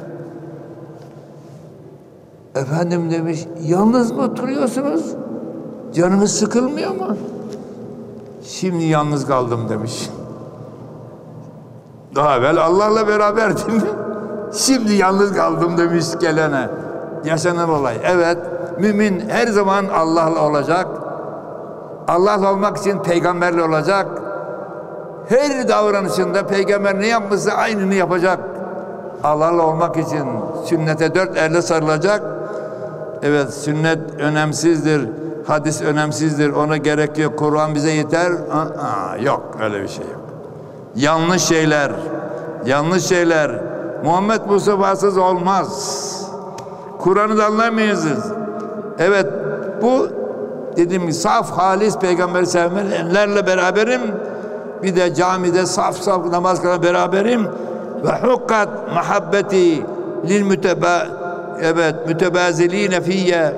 Efendim demiş, yalnız mı oturuyorsunuz? Canınız sıkılmıyor mu? Şimdi yalnız kaldım demiş. Daha evvel Allah'la beraberdim. Şimdi yalnız kaldım demiş gelene. Yaşanan olay. Evet, mümin her zaman Allah'la olacak. Allah'la olmak için peygamberle olacak. Her davranışında peygamber ne yapmışsa aynını yapacak. Allah'la olmak için sünnete dört elle sarılacak. Evet, sünnet önemsizdir. Hadis önemsizdir. Ona gerek yok. Kur'an bize yeter. Aa, yok, öyle bir şey yok. Yanlış şeyler, yanlış şeyler Muhammed Mustafa'sız olmaz. Kur'an'ı da anlamayız. Evet, bu dediğim gibi saf halis peygamberi sevmelerle beraberim. Bir de camide saf saf namaz kılan beraberim. Ve hukkat muhabbeti lil müteba evet mütebaziline fiyye.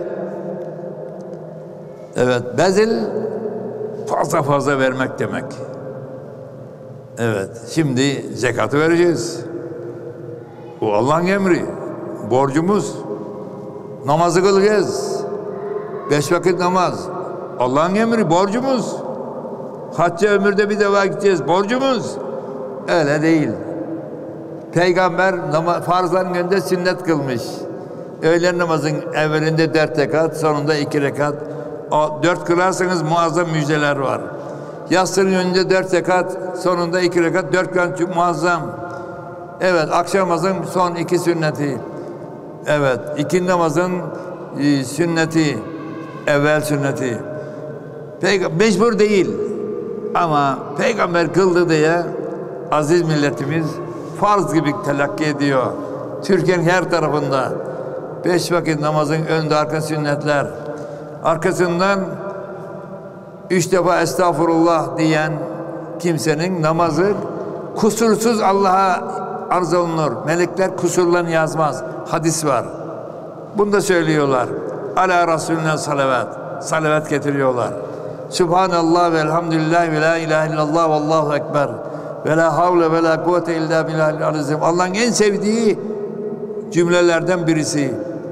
Evet, bezil fazla fazla vermek demek. Evet, şimdi zekatı vereceğiz. Bu Allah'ın emri, borcumuz. Namazı kılacağız. Beş vakit namaz. Allah'ın emri, borcumuz. Hacca ömürde bir defa gideceğiz, borcumuz. Öyle değil. Peygamber farzların önünde sünnet kılmış. Öğlen namazın evvelinde dört rekat, sonunda iki rekat. O dört kılarsanız muazzam müjdeler var. Yatsının önünde dört rekat, sonunda iki rekat, dört rekat muazzam. Evet, akşam namazın son iki sünneti. Evet, ikindi namazın e, sünneti, evvel sünneti. Peygamber mecbur değil. Ama peygamber kıldı diye aziz milletimiz farz gibi telakki ediyor. Türkiye'nin her tarafında beş vakit namazın önünde arka sünnetler. Arkasından üç defa estağfurullah diyen kimsenin namazı kusursuz Allah'a arz olunur. Melekler kusurlarını yazmaz. Hadis var. Bunu da söylüyorlar. Ala Resulüne salavat. Salavat getiriyorlar. Subhanallah ve elhamdülillah ve la ilahe illallah ve allahu ekber. Ve la havle ve la kuvvete illa billahil azim. Allah'ın en sevdiği cümlelerden birisi.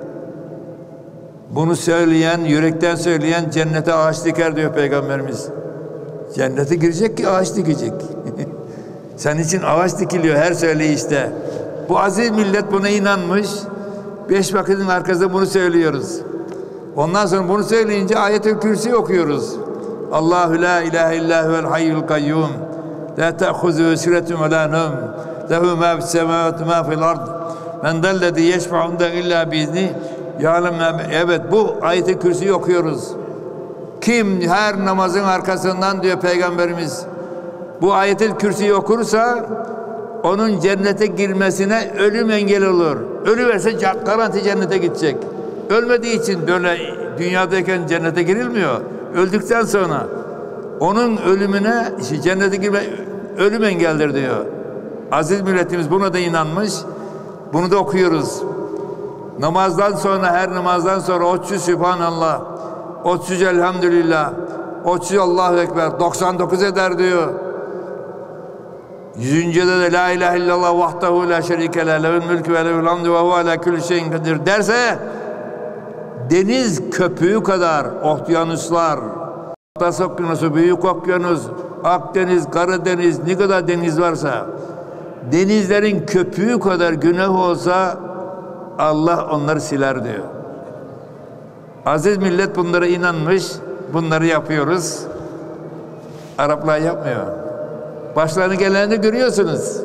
Bunu söyleyen, yürekten söyleyen cennete ağaç diker diyor Peygamberimiz. Cennete girecek ki ağaç dikecek. Senin için ağaç dikiliyor her söyleyişte. Bu aziz millet buna inanmış. Beş vakitin arkasında bunu söylüyoruz. Ondan sonra bunu söyleyince ayet-i kürsi okuyoruz. Allahu la ilahe illa huvel hayyul kayyum. La ta'khuzuhu sinetun ve la nevm. Lehu ma fis semavati ma fil ard. Men dellezî yeşfa'u indehu illa biizni. Evet, bu ayet-i kürsiyi okuyoruz. Kim her namazın arkasından diyor Peygamberimiz bu ayet-i kürsiyi okursa onun cennete girmesine ölüm engel olur. Ölüverse garanti cennete gidecek. Ölmediği için böyle dünyadayken cennete girilmiyor. Öldükten sonra onun ölümüne işte cennete girme ölüm engeldir diyor. Aziz milletimiz buna da inanmış. Bunu da okuyoruz. Namazdan sonra her namazdan sonra otuz yüz Sübhanallah, otuz yüz Elhamdülillah, otuz yüz Allahu Ekber, doksan dokuz eder diyor. Yüzüncüde de la ilahe illallah vahdehu la şerike le lehul mülkü ve lehul hamdü ve huve ala kulli şeyin kadir derse deniz köpüğü kadar okyanuslar, Atlas Okyanusu, Büyük Okyanus, Akdeniz, Karadeniz, ne kadar deniz varsa denizlerin köpüğü kadar günah olsa Allah onları siler diyor. Aziz millet bunlara inanmış, bunları yapıyoruz. Araplar yapmıyor. Başlarına gelenleri görüyorsunuz.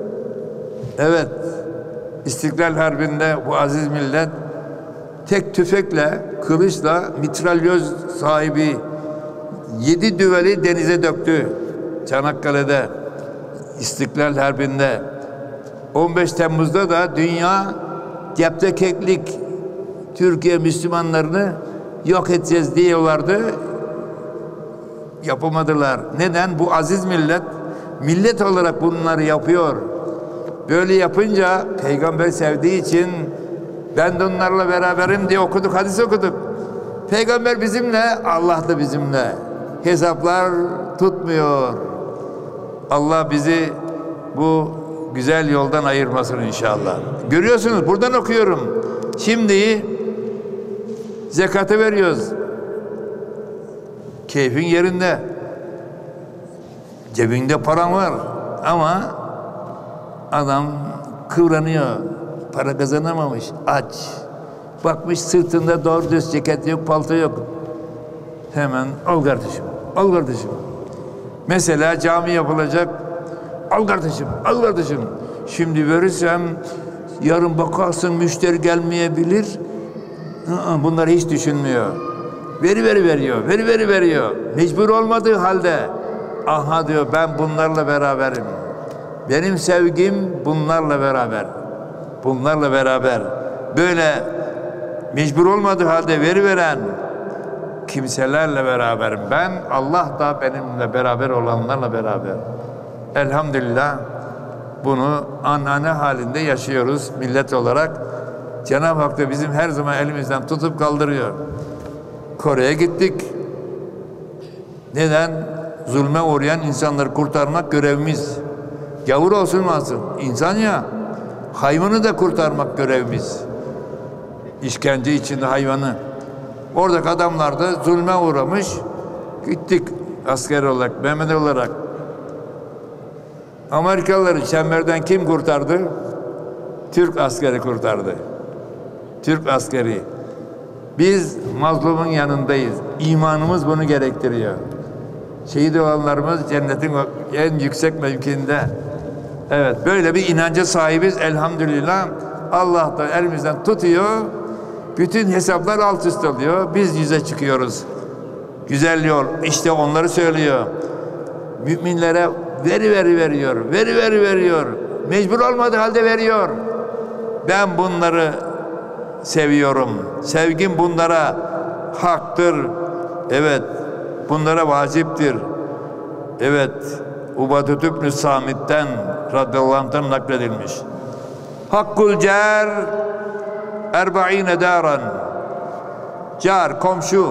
Evet, İstiklal Harbi'nde bu aziz millet tek tüfekle, kılıçla, mitralyöz sahibi yedi düveli denize döktü. Çanakkale'de, İstiklal Harbi'nde. on beş Temmuz'da da dünya cepte keklik Türkiye Müslümanlarını yok edeceğiz diyorlardı. Yapamadılar. Neden? Bu aziz millet millet olarak bunları yapıyor. Böyle yapınca peygamber sevdiği için ben de onlarla beraberim diye okuduk, hadis okuduk. Peygamber bizimle, Allah da bizimle. Hesaplar tutmuyor. Allah bizi bu güzel yoldan ayırmasın inşallah. Görüyorsunuz, buradan okuyorum. Şimdi zekatı veriyoruz. Keyfin yerinde. Cebinde paran var ama Adam kıvranıyor. Para kazanamamış. Aç. Bakmış sırtında doğru düz ceket yok, palto yok. Hemen al kardeşim. Al kardeşim. Mesela cami yapılacak. Al kardeşim. Al kardeşim. Şimdi verirsem yarın bakarsın müşteri gelmeyebilir. Bunları hiç düşünmüyor. Veri veri veriyor. Veri veri veriyor. Mecbur olmadığı halde aha diyor ben bunlarla beraberim. Benim sevgim bunlarla beraber. Bunlarla beraber. Böyle mecbur olmadığı halde veri veren kimselerle beraberim. Ben Allah da benimle beraber olanlarla beraber. Elhamdülillah bunu anane halinde yaşıyoruz millet olarak. Cenab-ı Hak da bizim her zaman elimizden tutup kaldırıyor. Kore'ye gittik. Neden? Zulme uğrayan insanları kurtarmak görevimiz. Gavur olsun olmasın. İnsan ya. Hayvanı da kurtarmak görevimiz. İşkence içinde hayvanı. Oradaki adamlar da zulme uğramış. Gittik asker olarak, Mehmet olarak. Amerikalıları çemberden kim kurtardı? Türk askeri kurtardı. Türk askeri. Biz mazlumun yanındayız. İmanımız bunu gerektiriyor. Şehit olanlarımız cennetin en yüksek mevkiinde. Evet, böyle bir inanca sahibiz elhamdülillah. Allah da elimizden tutuyor. Bütün hesaplar alt üst oluyor. Biz yüze çıkıyoruz. Güzel yol. İşte onları söylüyor. Müminlere veri veri veriyor. Veri veri veriyor. Mecbur olmadığı halde veriyor. Ben bunları seviyorum. Sevgim bunlara haktır. Evet. Bunlara vaciptir. Evet. Ubadetü ibn Samit'ten radıyallahu anh'tan nakledilmiş. Hakkul car erba'ine daran. Car, komşu.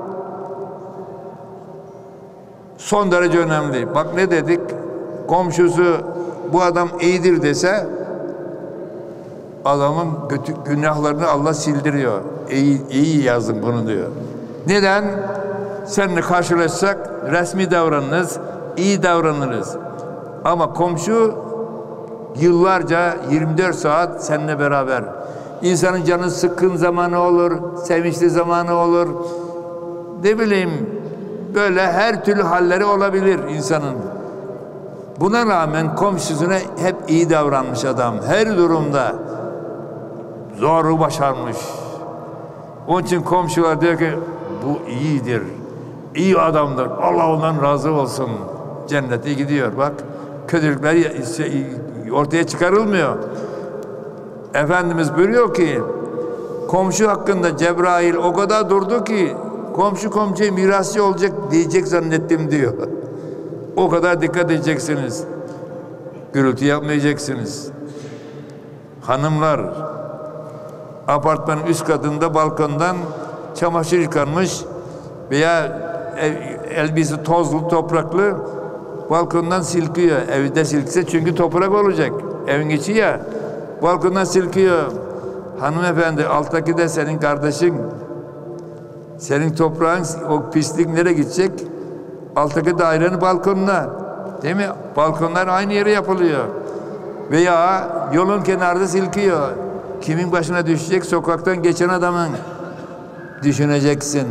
Son derece önemli. Bak ne dedik? Komşusu bu adam iyidir dese adamın kötü günahlarını Allah sildiriyor. İyi, iyi yazın bunu diyor. Neden? Seninle karşılaşsak resmi davranırız, iyi davranırız. Ama komşu yıllarca yirmi dört saat seninle beraber. İnsanın canı sıkkın zamanı olur, sevinçli zamanı olur. Ne bileyim böyle her türlü halleri olabilir insanın. Buna rağmen komşusuna hep iyi davranmış adam. Her durumda zoru başarmış. Onun için komşular diyor ki bu iyidir. İyi adamdır. Allah ondan razı olsun. Cennete gidiyor. Bak kötülükler ortaya çıkarılmıyor. Efendimiz buyuruyor ki komşu hakkında Cebrail o kadar durdu ki komşu komşuya mirasçı olacak diyecek zannettim diyor. O kadar dikkat edeceksiniz. Gürültü yapmayacaksınız. Hanımlar apartmanın üst katında balkondan çamaşır yıkanmış veya elbise tozlu topraklı balkondan silkiyor. Evde silkse çünkü toprak olacak. Evin içi ya. Balkondan silkiyor. Hanımefendi alttaki de senin kardeşin. Senin toprağın o pislik nereye gidecek? Alttaki dairenin balkonuna. Değil mi? Balkonlar aynı yere yapılıyor. Veya yolun kenarında silkiyor. Kimin başına düşecek? Sokaktan geçen adamın. Düşüneceksin.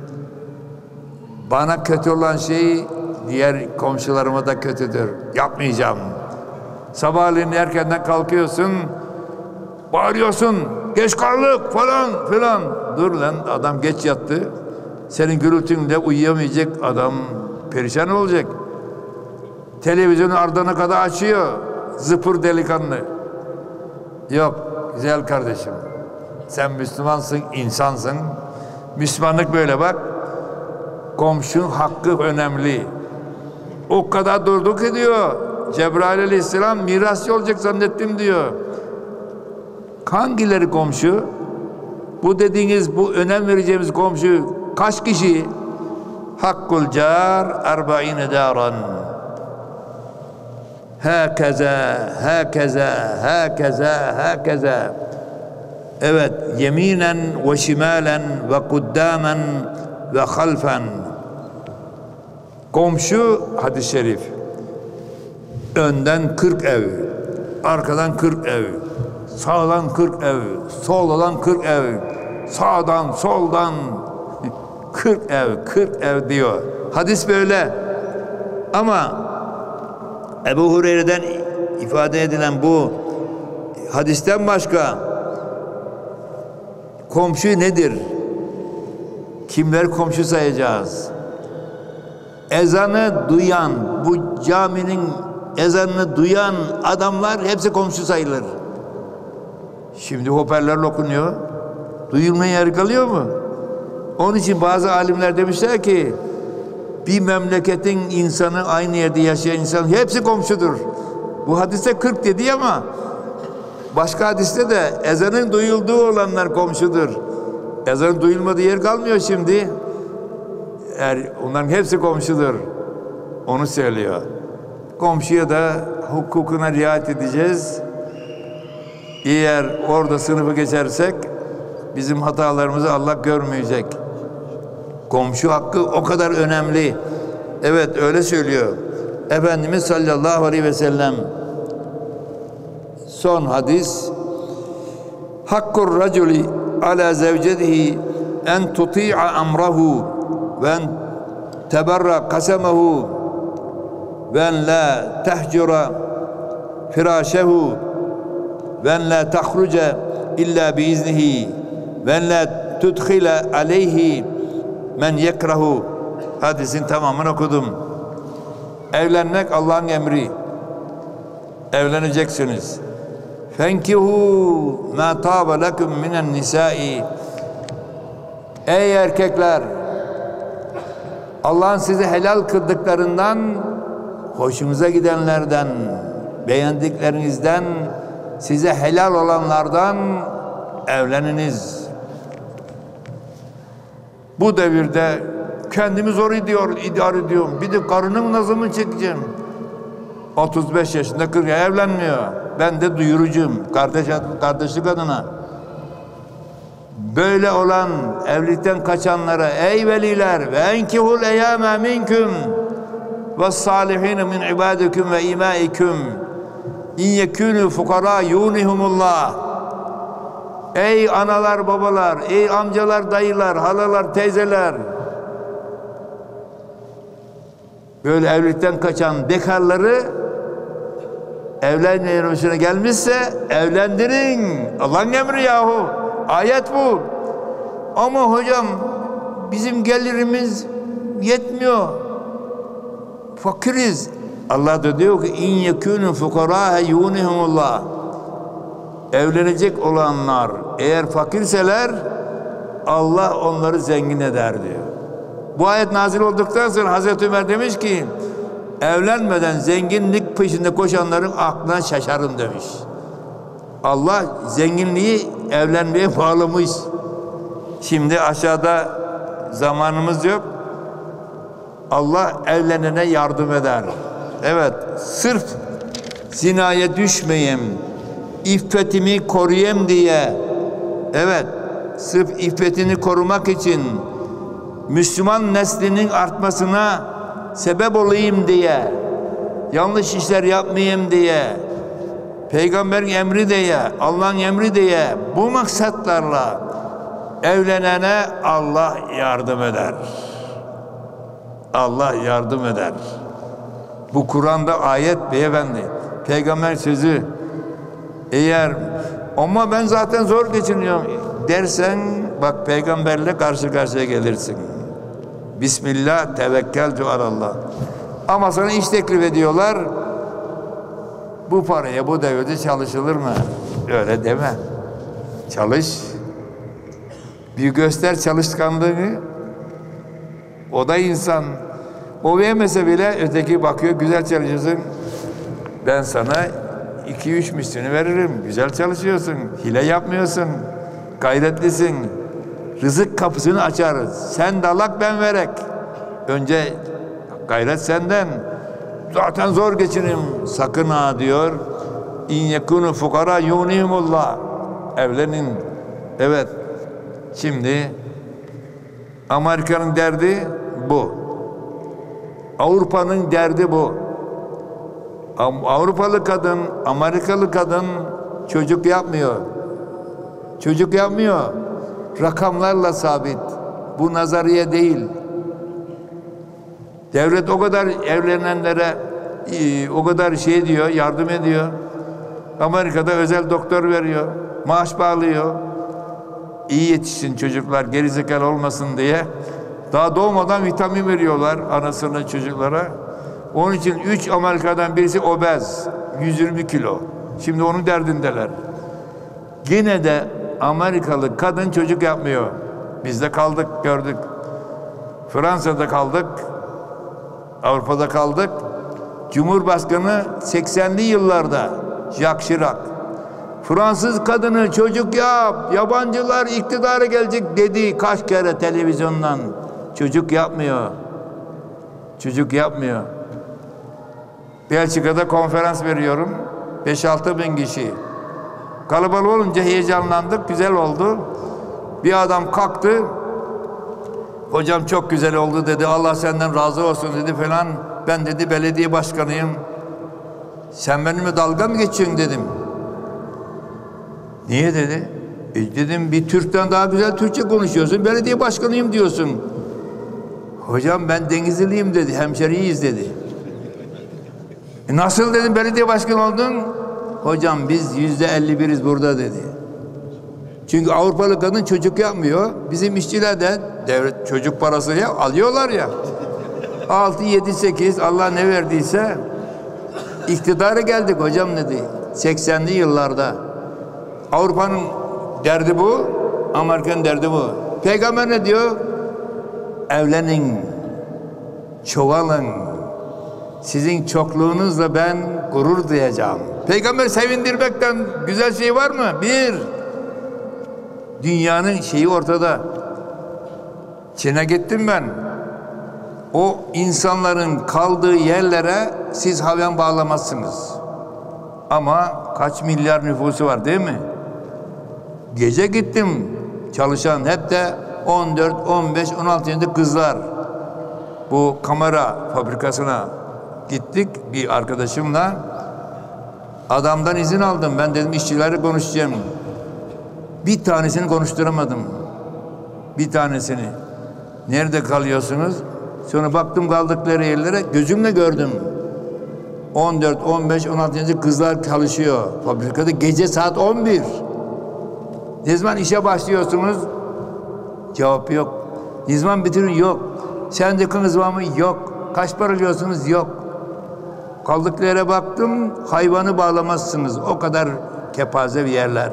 Bana kötü olan şey diğer komşularıma da kötüdür. Yapmayacağım. Sabahleyin erkenden kalkıyorsun. Bağırıyorsun. Geç kaldık falan filan. Dur lan adam geç yattı. Senin gürültünle uyuyamayacak adam perişan olacak. Televizyonu ardına kadar açıyor. Zıpır delikanlı. Yok güzel kardeşim. Sen Müslümansın, insansın. Müslümanlık böyle bak. Komşunun hakkı önemli. O kadar durduk ki diyor. Cebrail aleyhisselam mirasçı olacak zannettim diyor. Hangileri komşu? Bu dediğiniz, bu önem vereceğimiz komşu kaç kişi? Hakkul car erba'ine daran. Hakeza, hakeza, hakeza, hakeza. Evet, yeminen ve şimalen ve kuddamen ve halfen. Komşu hadis-i şerif. Önden kırk ev, arkadan kırk ev, sağdan kırk ev, soldan kırk ev, sağdan soldan kırk ev, kırk ev diyor. Hadis böyle. Ama Ebu Hureyre'den ifade edilen bu hadisten başka komşu nedir? Kimler komşu sayacağız? Ezanı duyan, bu caminin ezanını duyan adamlar hepsi komşu sayılır. Şimdi hoparlörle okunuyor. Duyulmaya yer kalıyor mu? Onun için bazı alimler demişler ki bir memleketin insanı, aynı yerde yaşayan insan hepsi komşudur. Bu hadiste kırk dedi ama başka hadiste de ezanın duyulduğu olanlar komşudur. Ezanın duyulmadığı yer kalmıyor şimdi. Er, onların hepsi komşudur. Onu söylüyor. Komşuya da hukukuna riayet edeceğiz. Eğer orada sınıfı geçersek bizim hatalarımızı Allah görmeyecek. Komşu hakkı o kadar önemli. Evet, öyle söylüyor Efendimiz sallallahu aleyhi ve sellem. Son hadis: Hakkur raculi ala zevcetihi en tuti'a amrahu ve en teberra kasemahu ve en la tehcura firâşehu ve en la tahruca illa biiznihi ve en la tudkhila aleyhi men yekrahu. Hadisin tamamını okudum. Evlenmek Allah'ın emri. Evleneceksiniz. Fenkihu ma taba lekum minen nisai. Ey erkekler, Allah'ın size helal kıldıklarından, hoşunuza gidenlerden, beğendiklerinizden, size helal olanlardan evleniniz. Bu devirde kendimi zor ediyor, idare ediyorum. Bir de karının nazımını çekeceğim. otuz beş yaşında kırk evlenmiyor. Ben de duyurucuyum kardeş, kardeşlik adına. Böyle olan evlilikten kaçanlara ey veliler ve enkihul eyyâme minküm ve sâlihîne min ibâdiküm ve imâiküm in yekûnû fukarâ yûnihumullah. Ey analar, babalar, ey amcalar, dayılar, halalar, teyzeler, böyle evlilikten kaçan bekarları evlenmeyen hoşuna gelmişse evlendirin. Allah'ın emri yahu. Ayet bu. Ama hocam bizim gelirimiz yetmiyor. Fakiriz. Allah da diyor ki in yekûnû fukarâ yûnihumullah. Evlenecek olanlar eğer fakirseler Allah onları zengin eder diyor. Bu ayet nazil olduktan sonra Hazreti Ömer demiş ki evlenmeden zenginlik peşinde koşanların aklına şaşarım demiş. Allah zenginliği evlenmeye bağlamış. Şimdi aşağıda zamanımız yok. Allah evlenene yardım eder. Evet, sırf zinaya düşmeyeyim, iffetimi koruyayım diye, evet, sırf iffetini korumak için Müslüman neslinin artmasına sebep olayım diye, yanlış işler yapmayayım diye, Peygamberin emri diye, Allah'ın emri diye, bu maksatlarla evlenene Allah yardım eder. Allah yardım eder. Bu Kur'an'da ayet beyefendi. Peygamber sözü. Eğer ama ben zaten zor geçiniyorum dersen bak peygamberle karşı karşıya gelirsin. Bismillah tevekkeltu alallah. Ama sana iş teklif ediyorlar. Bu paraya bu devirde çalışılır mı? Öyle deme. Çalış. Bir göster çalışkanlığını. O da insan. O vermese bile öteki bakıyor güzel çalışıyorsun. Ben sana iki üç mislini veririm. Güzel çalışıyorsun. Hile yapmıyorsun. Gayretlisin. Rızık kapısını açar. Sen dalak ben verek. Önce gayret senden. Zaten zor geçinim. Sakın ha diyor. İn yekunu fukara yunihumullah. Evlenin. Evet. Şimdi Amerika'nın derdi bu. Avrupa'nın derdi bu. Avrupalı kadın, Amerikalı kadın çocuk yapmıyor. Çocuk yapmıyor. Rakamlarla sabit. Bu nazariye değil. Devlet o kadar evlenenlere o kadar şey diyor, yardım ediyor. Amerika'da özel doktor veriyor. Maaş bağlıyor. İyi yetişsin çocuklar, gerizekalı olmasın diye. Daha doğmadan vitamin veriyorlar anasına, çocuklara. Onun için üç Amerika'dan birisi obez. yüz yirmi kilo. Şimdi onun derdindeler. Yine de Amerikalı kadın çocuk yapmıyor. Biz de kaldık, gördük. Fransa'da kaldık. Avrupa'da kaldık. Cumhurbaşkanı seksenli yıllarda Jacques Chirac, Fransız kadını çocuk yap, yabancılar iktidara gelecek dedi kaç kere televizyondan. Çocuk yapmıyor. Çocuk yapmıyor. Belçika'da konferans veriyorum. beş altı bin kişi. Kalabalık olunca heyecanlandık, güzel oldu. Bir adam kalktı. Hocam çok güzel oldu dedi. Allah senden razı olsun dedi falan. Ben dedi belediye başkanıyım. Sen benimle dalga mı geçiyorsun dedim. Niye dedi? E dedim bir Türk'ten daha güzel Türkçe konuşuyorsun. Belediye başkanıyım diyorsun. Hocam ben Denizliliyim dedi. Hemşeriyiz dedi. E nasıl dedim belediye başkanı oldun? Hocam biz yüzde elli biriz burada dedi. Çünkü Avrupalı kadın çocuk yapmıyor. Bizim işçiler de devlet çocuk parası ya, alıyorlar ya. altı, yedi, sekiz Allah ne verdiyse iktidara geldik hocam dedi. seksenli yıllarda. Avrupa'nın derdi bu, Amerika'nın derdi bu. Peygamber ne diyor? Evlenin, çoğalın. Sizin çokluğunuzla ben gurur duyacağım. Peygamber sevindirmekten güzel şey var mı? Bir, dünyanın şeyi ortada. Çin'e gittim ben. O insanların kaldığı yerlere siz haven bağlamazsınız. Ama kaç milyar nüfusu var değil mi? Gece gittim. Çalışan hep de on dört, on beş, on altı yaşında kızlar. Bu kamera fabrikasına gittik bir arkadaşımla. Adamdan izin aldım. Ben dedim işçilerle konuşacağım. Bir tanesini konuşturamadım. Bir tanesini. Nerede kalıyorsunuz? Sonra baktım kaldıkları yerlere gözümle gördüm. on dört, on beş, on altı yaşında kızlar çalışıyor fabrikada gece saat on bir. Ne zaman işe başlıyorsunuz? Cevap yok. Ne zaman bitirin? Yok. Sendikınız var mı? Yok. Kaç para alıyorsunuz? Yok. Kaldıkları yere baktım, hayvanı bağlamazsınız. O kadar kepaze bir yerler.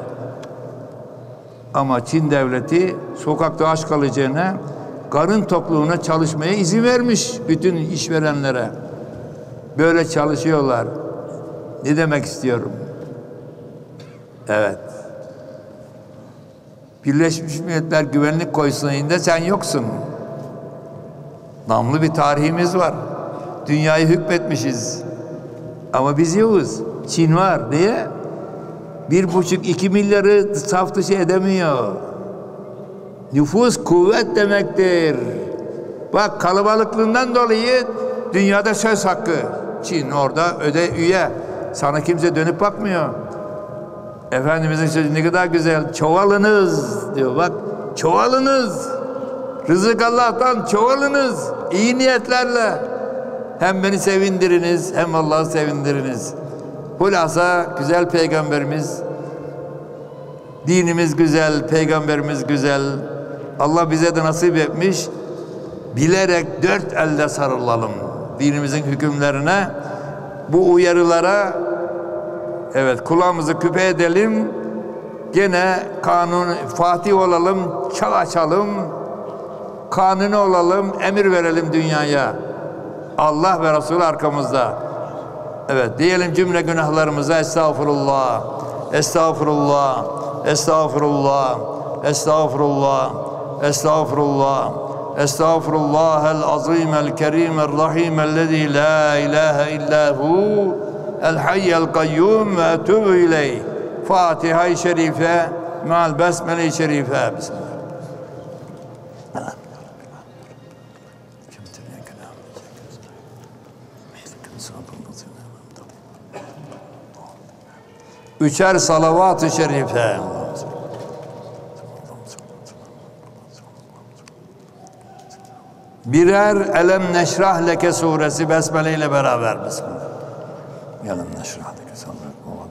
Ama Çin devleti sokakta aç kalacağına karın tokluğuna çalışmaya izin vermiş bütün işverenlere. Böyle çalışıyorlar. Ne demek istiyorum? Evet. Birleşmiş Milletler Güvenlik Konseyi'nde sen yoksun. Namlı bir tarihimiz var. Dünyayı hükmetmişiz. Ama biz yokuz. Çin var. Niye? Bir buçuk iki milyarı saf dışı edemiyor. Nüfus kuvvet demektir. Bak kalabalıklığından dolayı dünyada söz hakkı. Çin orada öde üye. Sana kimse dönüp bakmıyor. Efendimizin sözü ne kadar güzel. Çoğalınız diyor. Bak çoğalınız. Rızık Allah'tan çoğalınız. İyi niyetlerle. Hem beni sevindiriniz hem Allah'ı sevindiriniz. Hulasa güzel peygamberimiz. Dinimiz güzel, peygamberimiz güzel. Allah bize de nasip etmiş. Bilerek dört elde sarılalım. Dinimizin hükümlerine, bu uyarılara evet kulağımızı küpe edelim. Gene kanun Fatih olalım, çağ açalım. Kanuni olalım, emir verelim dünyaya. Allah ve Resulü arkamızda. Evet diyelim cümle günahlarımıza estağfurullah, estağfurullah, estağfurullah, estağfurullah, estağfurullah, estağfurullahel azim el kerim el rahim ellezî la ilahe illa hu el hayyel kayyum ve etûbü ileyh. Fatiha-i Şerife me'al besmele-i Şerife. Bismillah. Üçer salavat-ı şerife. Birer Elem Neşrah Leke suresi besmele ile beraber. Bismillah. Elem Neşrah Leke suresi.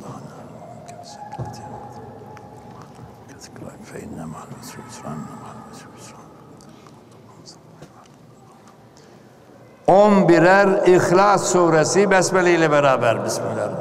On birer İhlas suresi besmele ile beraber. Bismillah.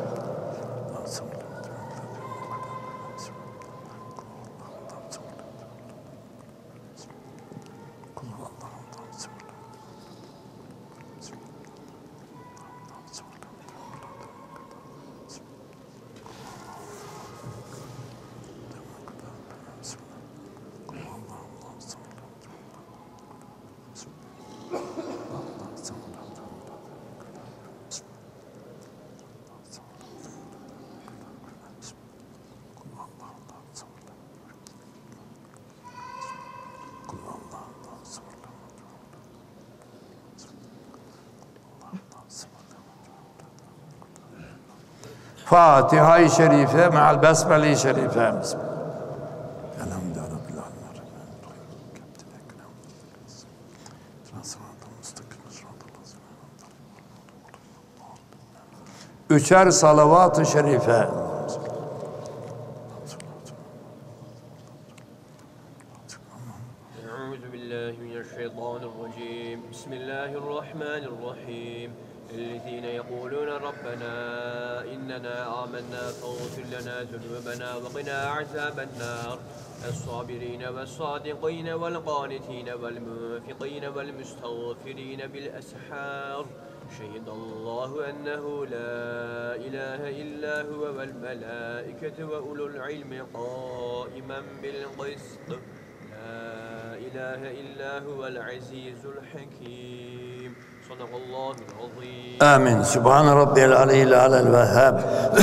Fatiha-i Şerife me'al besmele-i Şerife. Üçer salavat-ı şerife. Euzubillahimineşşeytanirracim. Bismillahirrahmanirrahim. الذين يقولون ربنا إننا آمنا فاغفر لنا ذنوبنا وقنا عذاب النار الصابرين والصادقين والقانتين والمنفقين والمستغفرين بالأسحار شهد الله أنه لا إله إلا هو والملائكة وأولو العلم قائما بالقسط لا إله إلا هو العزيز الحكيم صدق الله العظيم آمين سبحان ربي العلي الأعلى الوهاب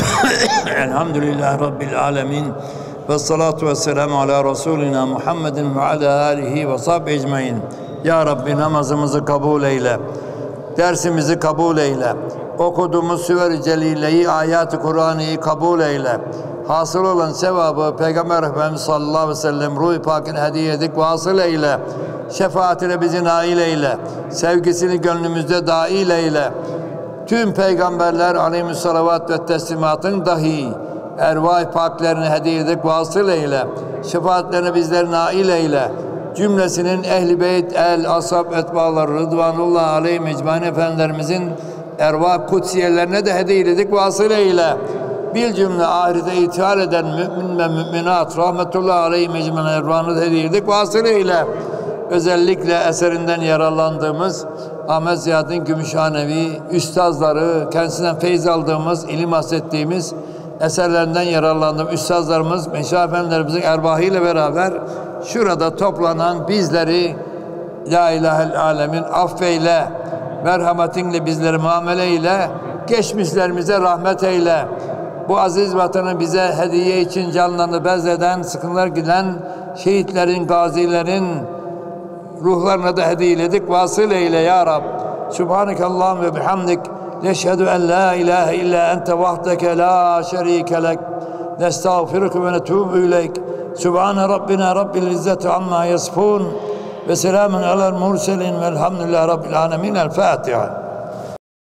الحمد لله رب العالمين والصلاة والسلام على Resulina Muhammedin ve ala alihi ve sahbihi ecmaîn. Ya Rabbi namazımızı kabul eyle. Dersimizi kabul eyle. Okuduğumuz Süver-i Celile'yi, ayat-ı Kur'an'ı kabul eyle. Hasıl olan sevabı Peygamber Efendimiz sallallahu aleyhi ve sellem Ruh-i Pak'ın hediye edik vasıl eyle. Şefaatine bizi nail eyle. Sevgisini gönlümüzde dâil eyle. Tüm peygamberler aleyhissalâvat ve teslimatın dahi ervah-ı paklerini hediye edik vasıl eyle. Şefaatlerine bizleri nail eyle. Cümlesinin ehl-i beyt, el, ashab, etbaları, rıdvanullah aleyhim ecmaîn efendilerimizin ervah kutsiyelerine de hediye edik vasıl eyle. Bil cümle ahirete ithal eden mümin ve müminat rahmetullah aleyhim ecmaîn ervahını da hediye edik vasıl eyle. Özellikle eserinden yararlandığımız Ahmet Ziyaddin Gümüşhanevi üstazları, kendisinden feyz aldığımız, ilim hassettiğimiz eserlerinden yararlandığım üstazlarımız, meşayih efendilerimizin erbahıyla beraber şurada toplanan bizleri La İlahel Alemin affeyle, merhametinle bizleri muamele eyle, geçmişlerimize rahmet eyle. Bu aziz vatanı bize hediye için canlarını bezleden, sıkıntılar giden şehitlerin, gazilerin ruhlarına da hediye edik. Vasıl eyle ya Rab. Subhaneke Allahümme ve bihamdik. Neşhedü en la ilahe illa ente vahdeke la şerike lek. Nestağfiruke ve netûbü ileyk. Subhane Rabbina Rabbil izzeti amma yasifun. Ve selamun alel murselin velhamdülillahi Rabbil alemin. El Fatiha.